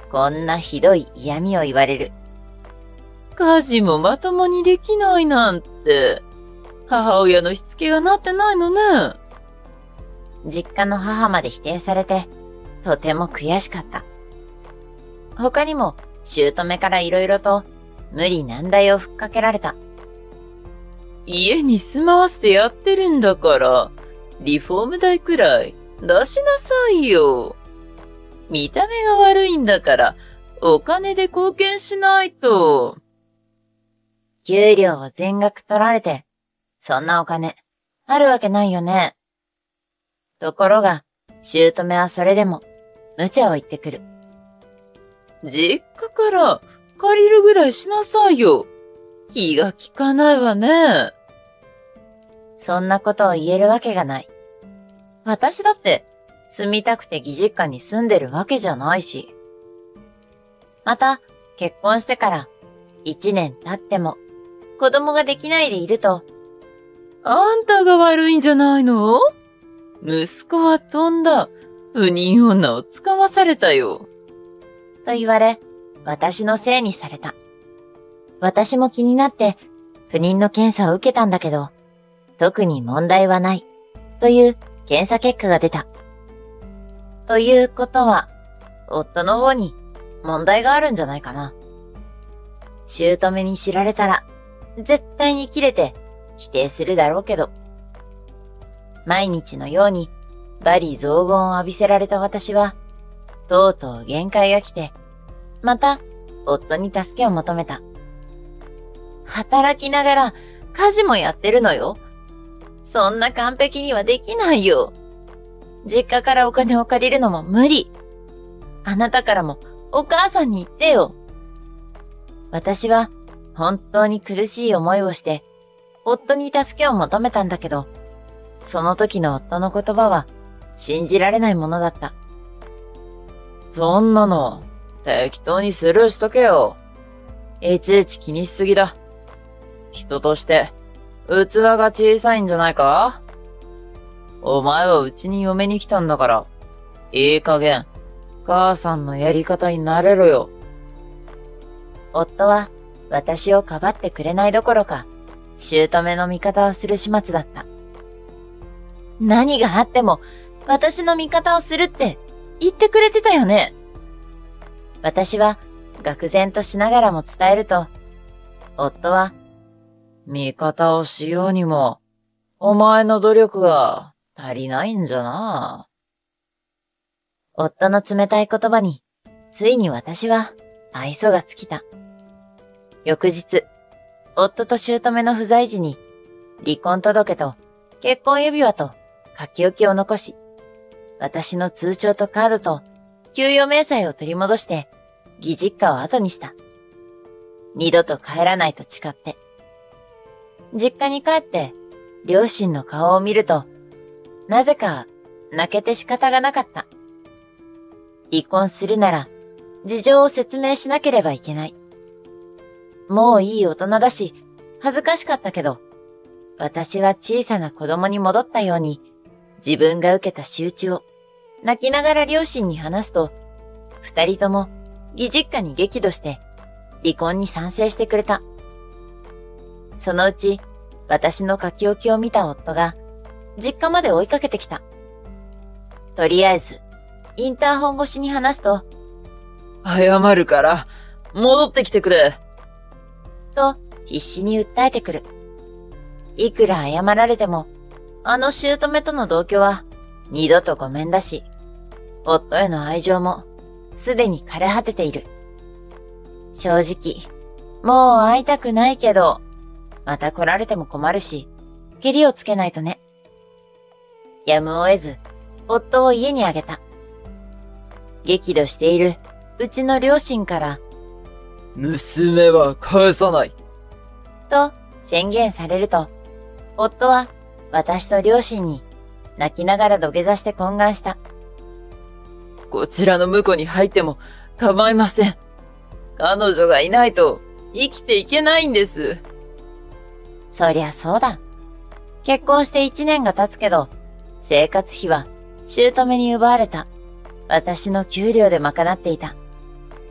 こんなひどい嫌味を言われる。 家事もまともにできないなんて、母親のしつけがなってないのね。 実家の母まで否定されて、とても悔しかった。他にも、姑からいろいろと、無理難題をふっかけられた。 家に住まわせてやってるんだから、リフォーム代くらい出しなさいよ。見た目が悪いんだから、お金で貢献しないと。 給料を全額取られて、そんなお金、あるわけないよね。ところが、姑はそれでも、無茶を言ってくる。 実家から借りるぐらいしなさいよ。気が利かないわね。 そんなことを言えるわけがない。私だって、住みたくて義実家に住んでるわけじゃないし。また、結婚してから1年経っても子供ができないでいると、 あんたが悪いんじゃないの？息子は飛んだ不妊女をつかまされたよ。 と言われ、私のせいにされた。私も気になって不妊の検査を受けたんだけど、特に問題はないという検査結果が出た。ということは、夫の方に問題があるんじゃないかな。姑に知られたら、絶対に切れて否定するだろうけど。毎日のように罵詈雑言を浴びせられた私は、とうとう限界が来て、また夫に助けを求めた。働きながら家事もやってるのよ。そんな完璧にはできないよ。実家からお金を借りるのも無理。あなたからもお母さんに言ってよ。私は本当に苦しい思いをして、夫に助けを求めたんだけど、その時の夫の言葉は信じられないものだった。 そんなの、適当にスルーしとけよ。いちいち気にしすぎだ。人として、器が小さいんじゃないか？お前はうちに嫁に来たんだから、いい加減、母さんのやり方になれろよ。 夫は私をかばってくれないどころか、姑の味方をする始末だった。何があっても、私の味方をするって言ってくれてたよね。私は、愕然としながらも伝えると、夫は、 味方をしようにも、お前の努力が足りないんじゃな。 夫の冷たい言葉に、ついに私は愛想が尽きた。翌日、夫と姑の不在時に、離婚届と結婚指輪と書き置きを残し、私の通帳とカードと給与明細を取り戻して、義実家を後にした。二度と帰らないと誓って。実家に帰って、両親の顔を見ると、なぜか泣けて仕方がなかった。離婚するなら、事情を説明しなければいけない。もういい大人だし、恥ずかしかったけど、私は小さな子供に戻ったように、自分が受けた仕打ちを、泣きながら両親に話すと、二人とも義実家に激怒して、離婚に賛成してくれた。そのうち、私の書き置きを見た夫が、実家まで追いかけてきた。とりあえず、インターホン越しに話すと、 謝るから、戻ってきてくれ。 と、必死に訴えてくる。いくら謝られても、あの姑との同居は、二度とごめんだし、夫への愛情も、すでに枯れ果てている。正直、もう会いたくないけど、また来られても困るし、ケリをつけないとね。やむを得ず、夫を家にあげた。激怒しているうちの両親から、 娘は返さない。 と宣言されると、夫は私と両親に泣きながら土下座して懇願した。 こちらの婿に入っても構いません。彼女がいないと生きていけないんです。 そりゃそうだ。結婚して1年が経つけど、生活費は姑に奪われた私の給料で賄っていた。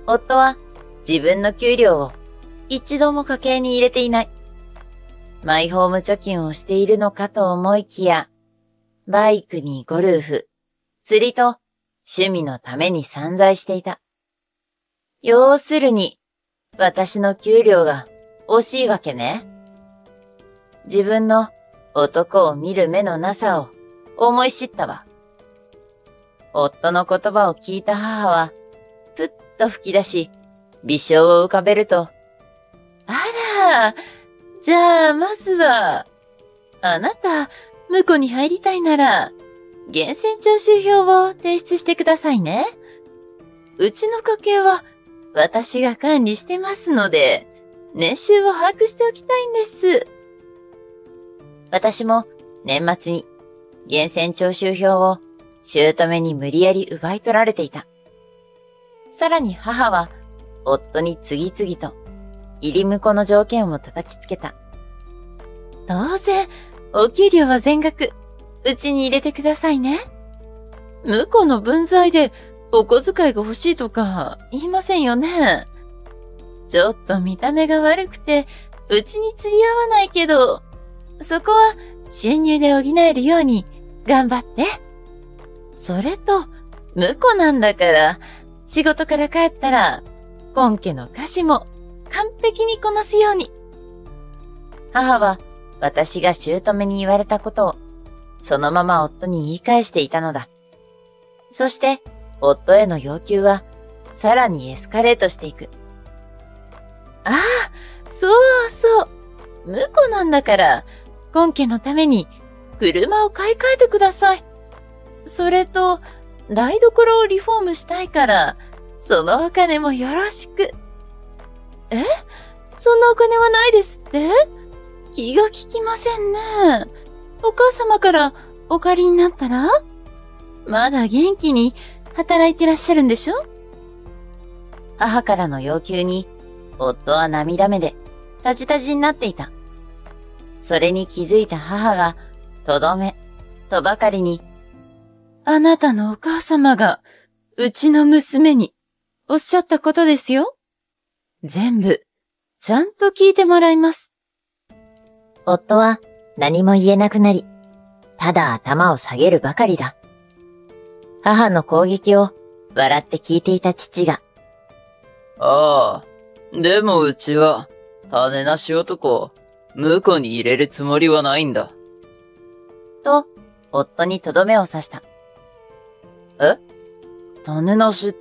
夫は自分の給料を一度も家計に入れていない。マイホーム貯金をしているのかと思いきや、バイクにゴルフ、釣りと趣味のために散財していた。要するに、私の給料が惜しいわけね。自分の男を見る目のなさを思い知ったわ。夫の言葉を聞いた母は、ぷっと吹き出し、微笑を浮かべると、あら、じゃあまずは、あなた、婿に入りたいなら、源泉徴収票を提出してくださいね。うちの家計は私が管理してますので、年収を把握しておきたいんです。私も年末に源泉徴収票を姑に無理やり奪い取られていた。さらに母は夫に次々と入り婿の条件を叩きつけた。当然、お給料は全額、うちに入れてくださいね。婿の分際でお小遣いが欲しいとか言いませんよね。ちょっと見た目が悪くて、うちに釣り合わないけど、そこは収入で補えるように頑張って。それと、婿なんだから、仕事から帰ったら、今家の家事も完璧にこなすように。母は私が姑に言われたことを、そのまま夫に言い返していたのだ。そして、夫への要求は、さらにエスカレートしていく。ああ、そうそう。婿なんだから、今家のために、車を買い替えてください。それと、台所をリフォームしたいから、そのお金もよろしく。え？そんなお金はないですって？気が利きませんね。お母様からお借りになったら？まだ元気に働いてらっしゃるんでしょ？母からの要求に、夫は涙目で、たじたじになっていた。それに気づいた母が、とどめ、とばかりに、あなたのお母様が、うちの娘に、おっしゃったことですよ。全部、ちゃんと聞いてもらいます。夫は何も言えなくなり、ただ頭を下げるばかりだ。母の攻撃を笑って聞いていた父が、 ああ、でもうちは、種なし男を、婿に入れるつもりはないんだ。 と、夫にとどめを刺した。 え？種なしって。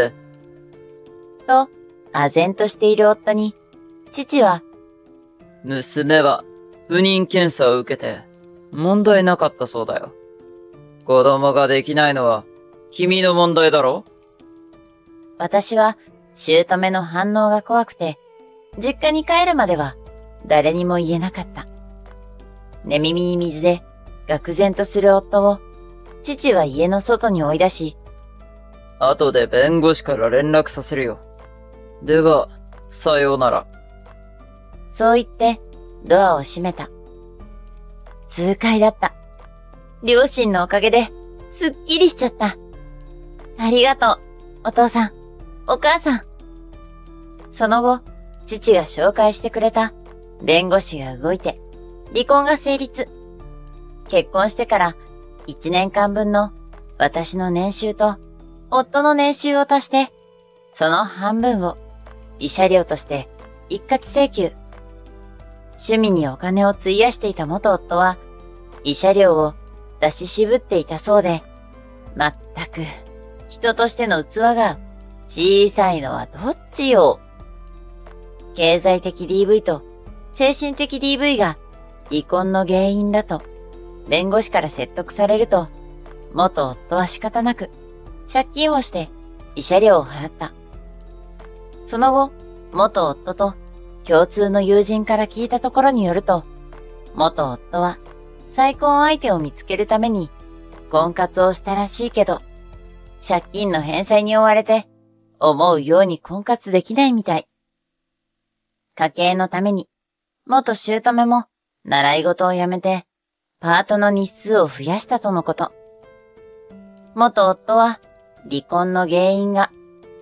と、唖然としている夫に、父は、 娘は、不妊検査を受けて、問題なかったそうだよ。子供ができないのは、君の問題だろ？ 私は、姑の反応が怖くて、実家に帰るまでは、誰にも言えなかった。寝耳に水で、愕然とする夫を、父は家の外に追い出し、 後で弁護士から連絡させるよ。では、さようなら。 そう言って、ドアを閉めた。痛快だった。両親のおかげで、すっきりしちゃった。ありがとう、お父さん、お母さん。その後、父が紹介してくれた弁護士が動いて、離婚が成立。結婚してから1年間分の私の年収と夫の年収を足して、その半分を慰謝料として一括請求。趣味にお金を費やしていた元夫は、慰謝料を出し渋っていたそうで、まったく人としての器が小さいのはどっちよ。経済的 DV と精神的 DV が離婚の原因だと弁護士から説得されると、元夫は仕方なく借金をして慰謝料を払った。その後、元夫と共通の友人から聞いたところによると、元夫は再婚相手を見つけるために婚活をしたらしいけど、借金の返済に追われて思うように婚活できないみたい。家計のために元姑も習い事をやめてパートの日数を増やしたとのこと。元夫は離婚の原因が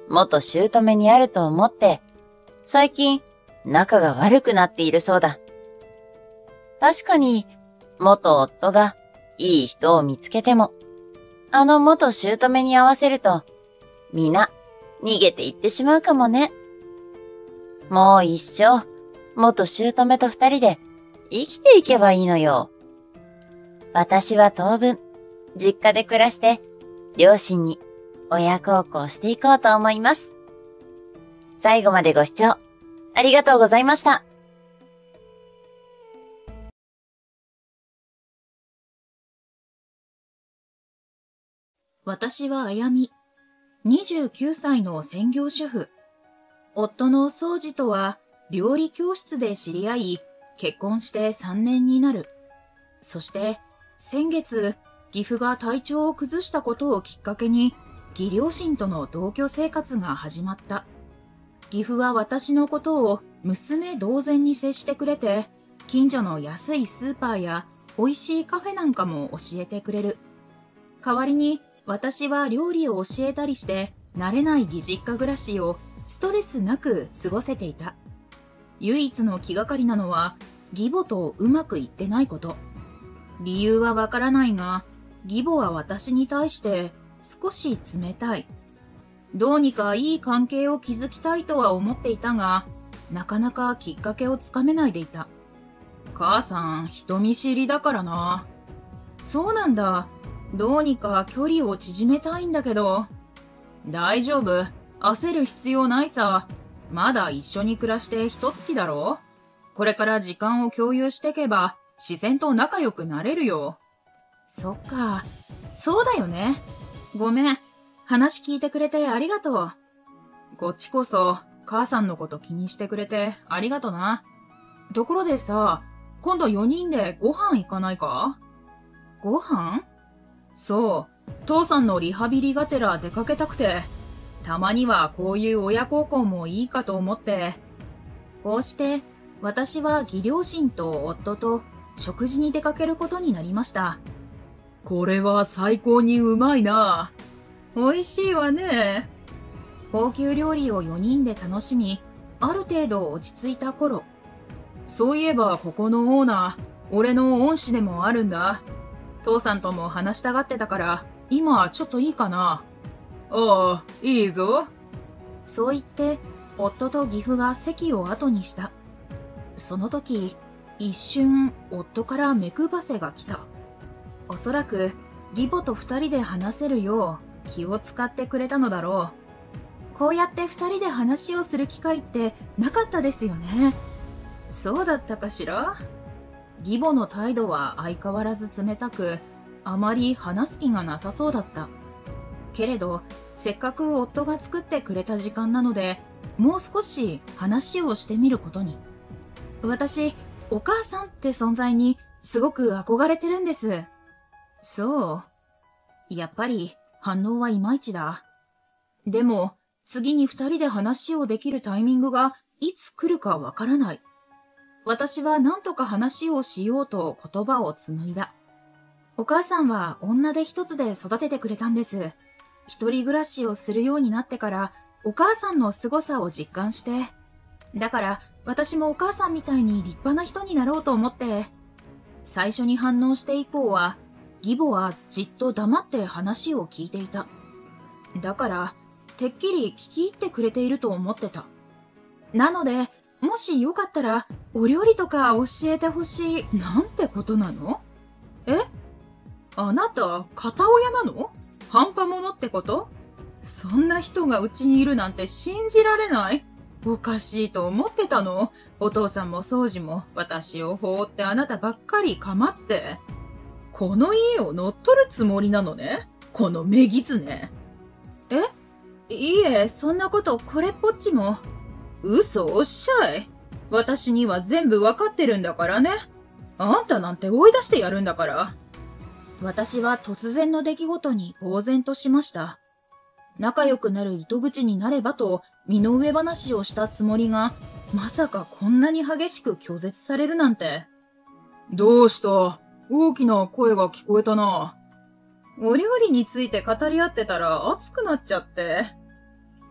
元姑にあると思って、最近仲が悪くなっているそうだ。確かに、元夫がいい人を見つけても、あの元姑に合わせると、皆逃げていってしまうかもね。もう一生、元姑と二人で生きていけばいいのよ。私は当分、実家で暮らして、両親に親孝行していこうと思います。最後までご視聴ありがとうございました。 私はあやみ、29歳の専業主婦。夫の宗司とは料理教室で知り合い、結婚して3年になる。そして先月、義父が体調を崩したことをきっかけに、義両親との同居生活が始まった。義父は私のことを娘同然に接してくれて、近所の安いスーパーや美味しいカフェなんかも教えてくれる。代わりに私は料理を教えたりして、慣れない義実家暮らしをストレスなく過ごせていた。唯一の気がかりなのは、義母とうまくいってないこと。理由はわからないが、義母は私に対して少し冷たい。どうにかいい関係を築きたいとは思っていたが、なかなかきっかけをつかめないでいた。母さん、人見知りだからな。そうなんだ。どうにか距離を縮めたいんだけど。大丈夫。焦る必要ないさ。まだ一緒に暮らして一月だろ？これから時間を共有してけば自然と仲良くなれるよ。そっか。そうだよね。ごめん。話聞いてくれてありがとう。こっちこそ母さんのこと気にしてくれてありがとな。ところでさ、今度4人でご飯行かないか？ご飯？そう。父さんのリハビリがてら出かけたくて。たまにはこういう親孝行もいいかと思って。こうして、私は義両親と夫と食事に出かけることになりました。これは最高にうまいな。美味しいわね。高級料理を4人で楽しみ、ある程度落ち着いた頃。そういえばここのオーナー、俺の恩師でもあるんだ。父さんとも話したがってたから、今ちょっといいかな。ああ、いいぞ。そう言って、夫と義父が席を後にした。その時、一瞬、夫から目くばせが来た。おそらく、義母と二人で話せるよう気を使ってくれたのだろう。こうやって二人で話をする機会ってなかったですよね。そうだったかしら？義母の態度は相変わらず冷たく、あまり話す気がなさそうだった。けれど、せっかく夫が作ってくれた時間なので、もう少し話をしてみることに。私、お母さんって存在にすごく憧れてるんです。そう。やっぱり反応はいまいちだ。でも、次に二人で話をできるタイミングがいつ来るかわからない。私は何とか話をしようと言葉を紡いだ。お母さんは女手一つで育ててくれたんです。一人暮らしをするようになってから、お母さんの凄さを実感して。だから、私もお母さんみたいに立派な人になろうと思って。最初に反応して以降は、義母はじっと黙って話を聞いていた。だから、てっきり聞き入ってくれていると思ってた。なので、もしよかったら、お料理とか教えてほしい、なんてことなの？え？あなた、片親なの？半端者ってこと？そんな人がうちにいるなんて信じられない。おかしいと思ってたの。お父さんも宗司も私を放ってあなたばっかり構って。この家を乗っ取るつもりなのね。この女狐。いえ、そんなことこれっぽっちも。嘘おっしゃい。私には全部わかってるんだからね。あんたなんて追い出してやるんだから。私は突然の出来事に呆然としました。仲良くなる糸口になればと身の上話をしたつもりが、まさかこんなに激しく拒絶されるなんて。どうした？大きな声が聞こえたな。お料理について語り合ってたら熱くなっちゃって。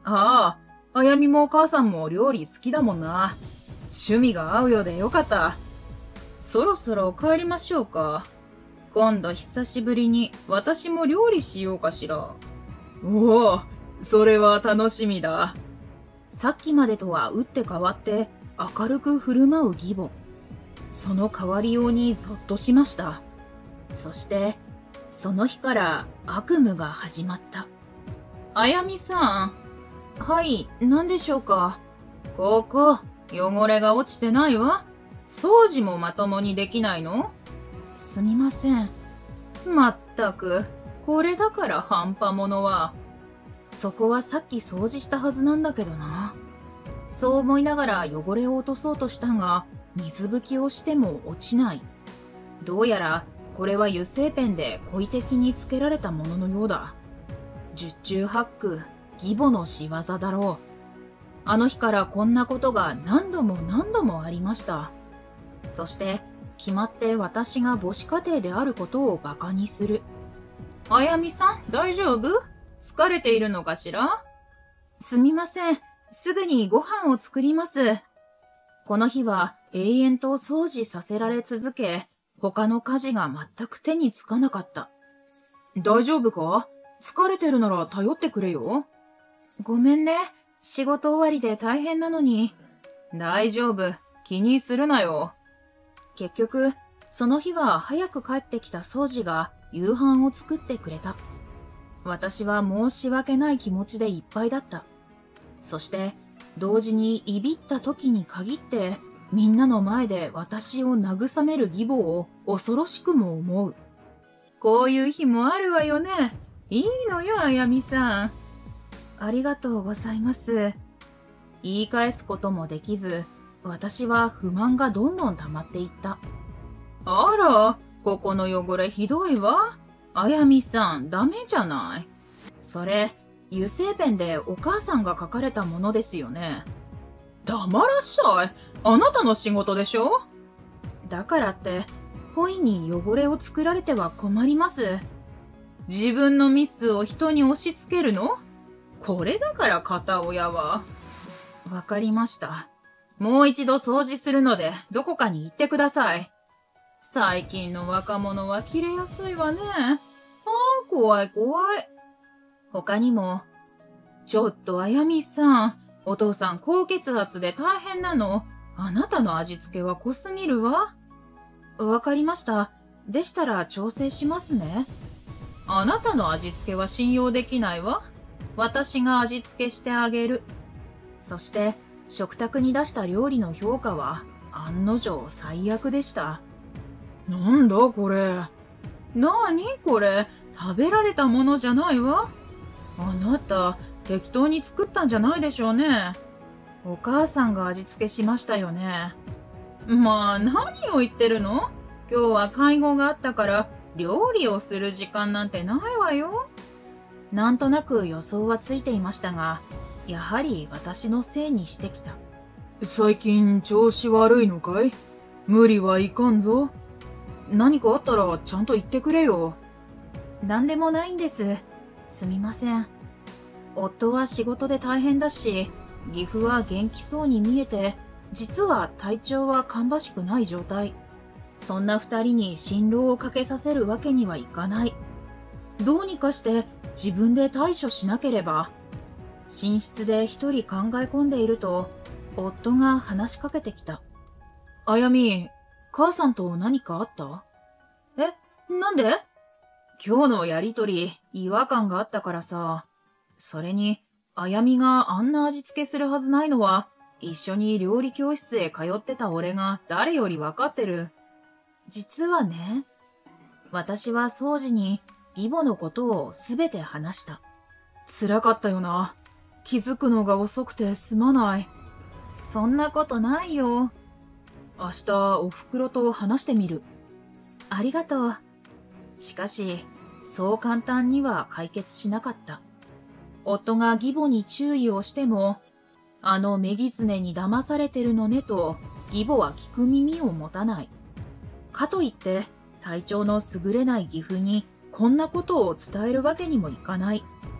ああ、あやみもお母さんも料理好きだもんな。趣味が合うようでよかった。そろそろ帰りましょうか。今度久しぶりに私も料理しようかしら。おお、それは楽しみだ。さっきまでとは打って変わって明るく振る舞う義母。その変わりようにゾッとしました。そして、その日から悪夢が始まった。あやみさん。はい、何でしょうか。ここ、汚れが落ちてないわ。掃除もまともにできないの？すみません。まったく、これだから半端者は。そこはさっき掃除したはずなんだけどな。そう思いながら汚れを落とそうとしたが、水拭きをしても落ちない。どうやら、これは油性ペンで故意的につけられたもののようだ。十中八九、義母の仕業だろう。あの日からこんなことが何度も何度もありました。そして、決まって私が母子家庭であることを馬鹿にする。あやみさん、大丈夫？疲れているのかしら？すみません。すぐにご飯を作ります。この日は永遠と掃除させられ続け、他の家事が全く手につかなかった。大丈夫か？疲れてるなら頼ってくれよ。ごめんね。仕事終わりで大変なのに。大丈夫。気にするなよ。結局、その日は早く帰ってきた掃除が夕飯を作ってくれた。私は申し訳ない気持ちでいっぱいだった。そして、同時にいびった時に限って、みんなの前で私を慰める義母を恐ろしくも思う。こういう日もあるわよね。いいのよ、あやみさん。ありがとうございます。言い返すこともできず、私は不満がどんどん溜まっていった。あら、ここの汚れひどいわ。あやみさん、ダメじゃない。それ、油性ペンでお母さんが書かれたものですよね。黙らっしゃい。あなたの仕事でしょ？だからって、故意に汚れを作られては困ります。自分のミスを人に押し付けるの？これだから片親は。わかりました。もう一度掃除するので、どこかに行ってください。最近の若者は切れやすいわね。ああ、怖い怖い。他にも、ちょっとあやみさん、お父さん高血圧で大変なの。あなたの味付けは濃すぎるわ。わかりました。でしたら調整しますね。あなたの味付けは信用できないわ。私が味付けしてあげる。そして、食卓に出した料理の評価は案の定最悪でした。なんだこれ。なにこれ。食べられたものじゃないわ。あなた、適当に作ったんじゃないでしょうね。お母さんが味付けしましたよね。まあ、何を言ってるの？今日は会合があったから、料理をする時間なんてないわよ。なんとなく予想はついていましたが、やはり私のせいにしてきた。最近調子悪いのかい？無理はいかんぞ。何かあったらちゃんと言ってくれよ。なんでもないんです。すみません。夫は仕事で大変だし、義父は元気そうに見えて、実は体調は芳しくない状態。そんな二人に心労をかけさせるわけにはいかない。どうにかして自分で対処しなければ。寝室で一人考え込んでいると、夫が話しかけてきた。あやみ、母さんと何かあった？なんで？今日のやりとり、違和感があったからさ。それに、あやみがあんな味付けするはずないのは、一緒に料理教室へ通ってた俺が誰よりわかってる。実はね、私は掃除に義母のことをすべて話した。辛かったよな。気づくのが遅くてすまない。そんなことないよ。明日お袋と話してみる。ありがとう。しかし、そう簡単には解決しなかった。夫が義母に注意をしても、あの女狐に騙されてるのねと、義母は聞く耳を持たない。かといって、体調の優れない義父にこんなことを伝えるわけにもいかない。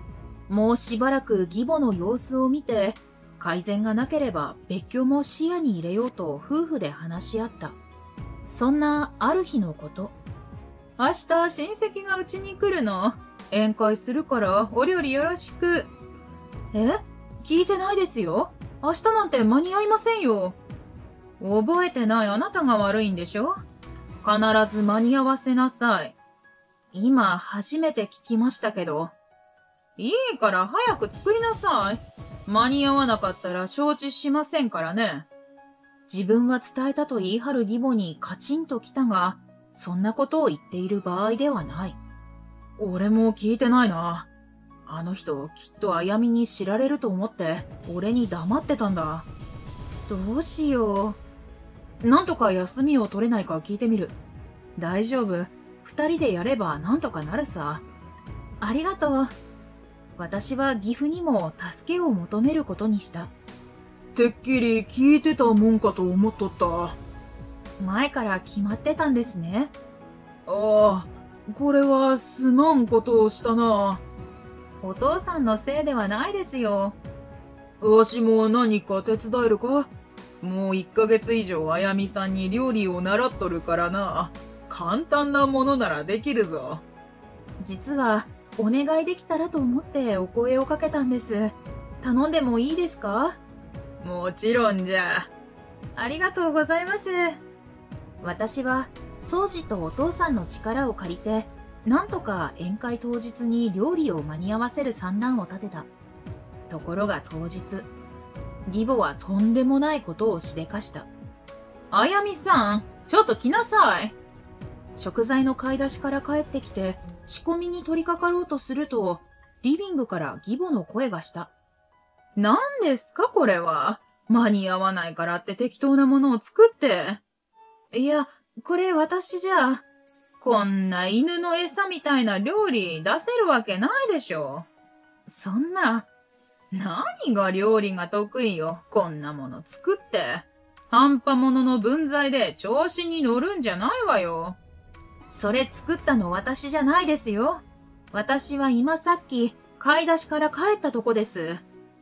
もうしばらく義母の様子を見て、改善がなければ別居も視野に入れようと夫婦で話し合った。そんなある日のこと。明日親戚がうちに来るの。宴会するからお料理よろしく。聞いてないですよ。明日なんて間に合いませんよ。覚えてないあなたが悪いんでしょ。必ず間に合わせなさい。今初めて聞きましたけど。いいから早く作りなさい。間に合わなかったら承知しませんからね。自分は伝えたと言い張る義母にカチンときたが、そんなことを言っている場合ではない。俺も聞いてないな。あの人きっとあやみに知られると思って俺に黙ってたんだ。どうしよう。なんとか休みを取れないか聞いてみる。大丈夫。二人でやればなんとかなるさ。ありがとう。私は岐阜にも助けを求めることにした。 てっきり聞いてたもんかと思っとった。 前から決まってたんですね。 ああ、これはすまんことをしたな。 お父さんのせいではないですよ。 わしも何か手伝えるか？もう1ヶ月以上あやみさんに料理を習っとるからな。簡単なものならできるぞ。 実はお願いできたらと思ってお声をかけたんです。頼んでもいいですか？ もちろんじゃ。 ありがとうございます。私は宗司とお父さんの力を借りて、なんとか宴会当日に料理を間に合わせる算段を立てた。ところが当日、義母はとんでもないことをしでかした。 あやみさん、ちょっと来なさい。 食材の買い出しから帰ってきて、仕込みに取り掛かろうとすると、リビングから義母の声がした。 何ですかこれは。間に合わないからって適当なものを作って。 いや、これ私じゃ。 こんな犬の餌みたいな料理出せるわけないでしょ。 そんな。 何が料理が得意よ。こんなもの作って。半端ものの分際で調子に乗るんじゃないわよ。 それ作ったの私じゃないですよ。私は今さっき買い出しから帰ったとこです。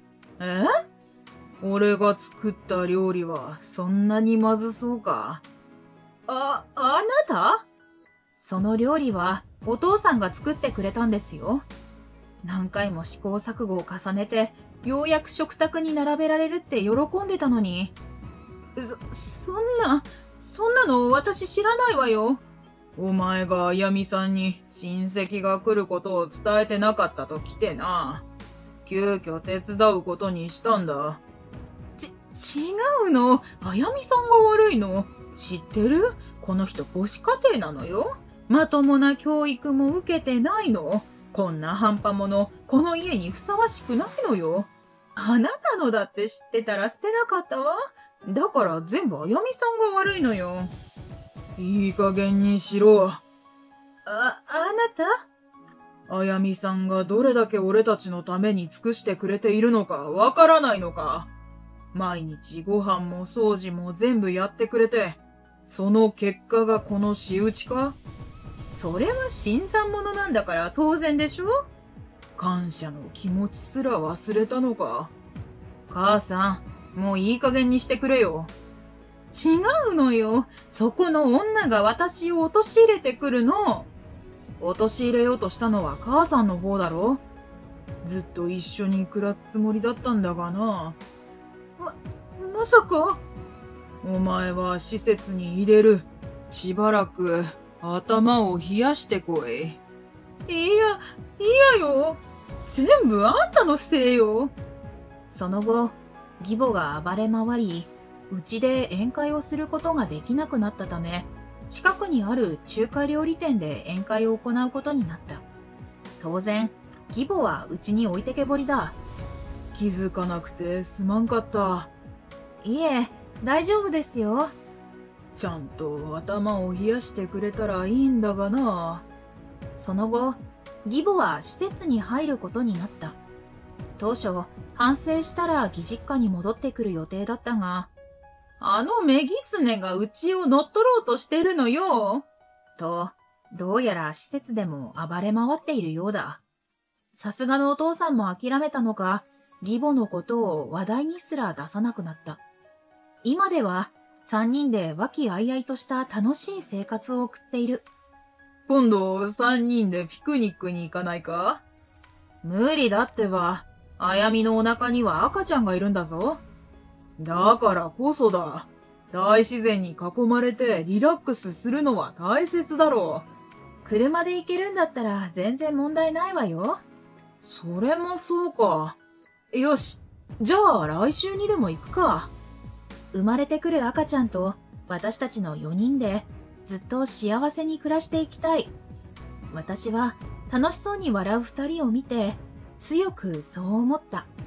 俺が作った料理はそんなにまずそうか。 あなた？その料理はお父さんが作ってくれたんですよ。何回も試行錯誤を重ねて、ようやく食卓に並べられるって喜んでたのに。 そんなの私知らないわよ。お前があやみさんに親戚が来ることを伝えてなかったと来てな。急遽手伝うことにしたんだ。違うの。あやみさんが悪いの。知ってる？この人母子家庭なのよ。まともな教育も受けてないの。こんな半端者、この家にふさわしくないのよ。あなたのだって知ってたら捨てなかったわ。だから全部あやみさんが悪いのよ。いい加減にしろ。 あなた？あやみさんがどれだけ俺たちのために尽くしてくれているのかわからないのか。毎日ご飯も掃除も全部やってくれて、その結果がこの仕打ちか？それは新参者なんだから当然でしょ？感謝の気持ちすら忘れたのか。母さん、もういい加減にしてくれよ。違うのよ。そこの女が私を陥れてくるの。陥れようとしたのは母さんの方だろ。ずっと一緒に暮らすつもりだったんだがな。まさか。お前は施設に入れる。しばらく頭を冷やしてこい。いやよ。全部あんたのせいよ。 その後、義母が暴れ回り、うちで宴会をすることができなくなったため、近くにある中華料理店で宴会を行うことになった。当然、義母はうちに置いてけぼりだ。 気づかなくてすまんかった。 いえ、大丈夫ですよ。 ちゃんと頭を冷やしてくれたらいいんだがな。 その後、義母は施設に入ることになった。当初、反省したら義実家に戻ってくる予定だったが、 あのメギツネがうちを乗っ取ろうとしてるのよ。 と、どうやら施設でも暴れ回っているようだ。 さすがのお父さんも諦めたのか、義母のことを話題にすら出さなくなった。今では3人で和気あいあいとした楽しい生活を送っている。 今度3人でピクニックに行かないか？ 無理だってば。あやみのお腹には赤ちゃんがいるんだぞ。 だからこそだ。大自然に囲まれてリラックスするのは大切だろう。車で行けるんだったら全然問題ないわよ。 それもそうか。 よし。じゃあ来週にでも行くか。生まれてくる赤ちゃんと私たちの4人でずっと幸せに暮らしていきたい。私は楽しそうに笑う2人を見て強くそう思った。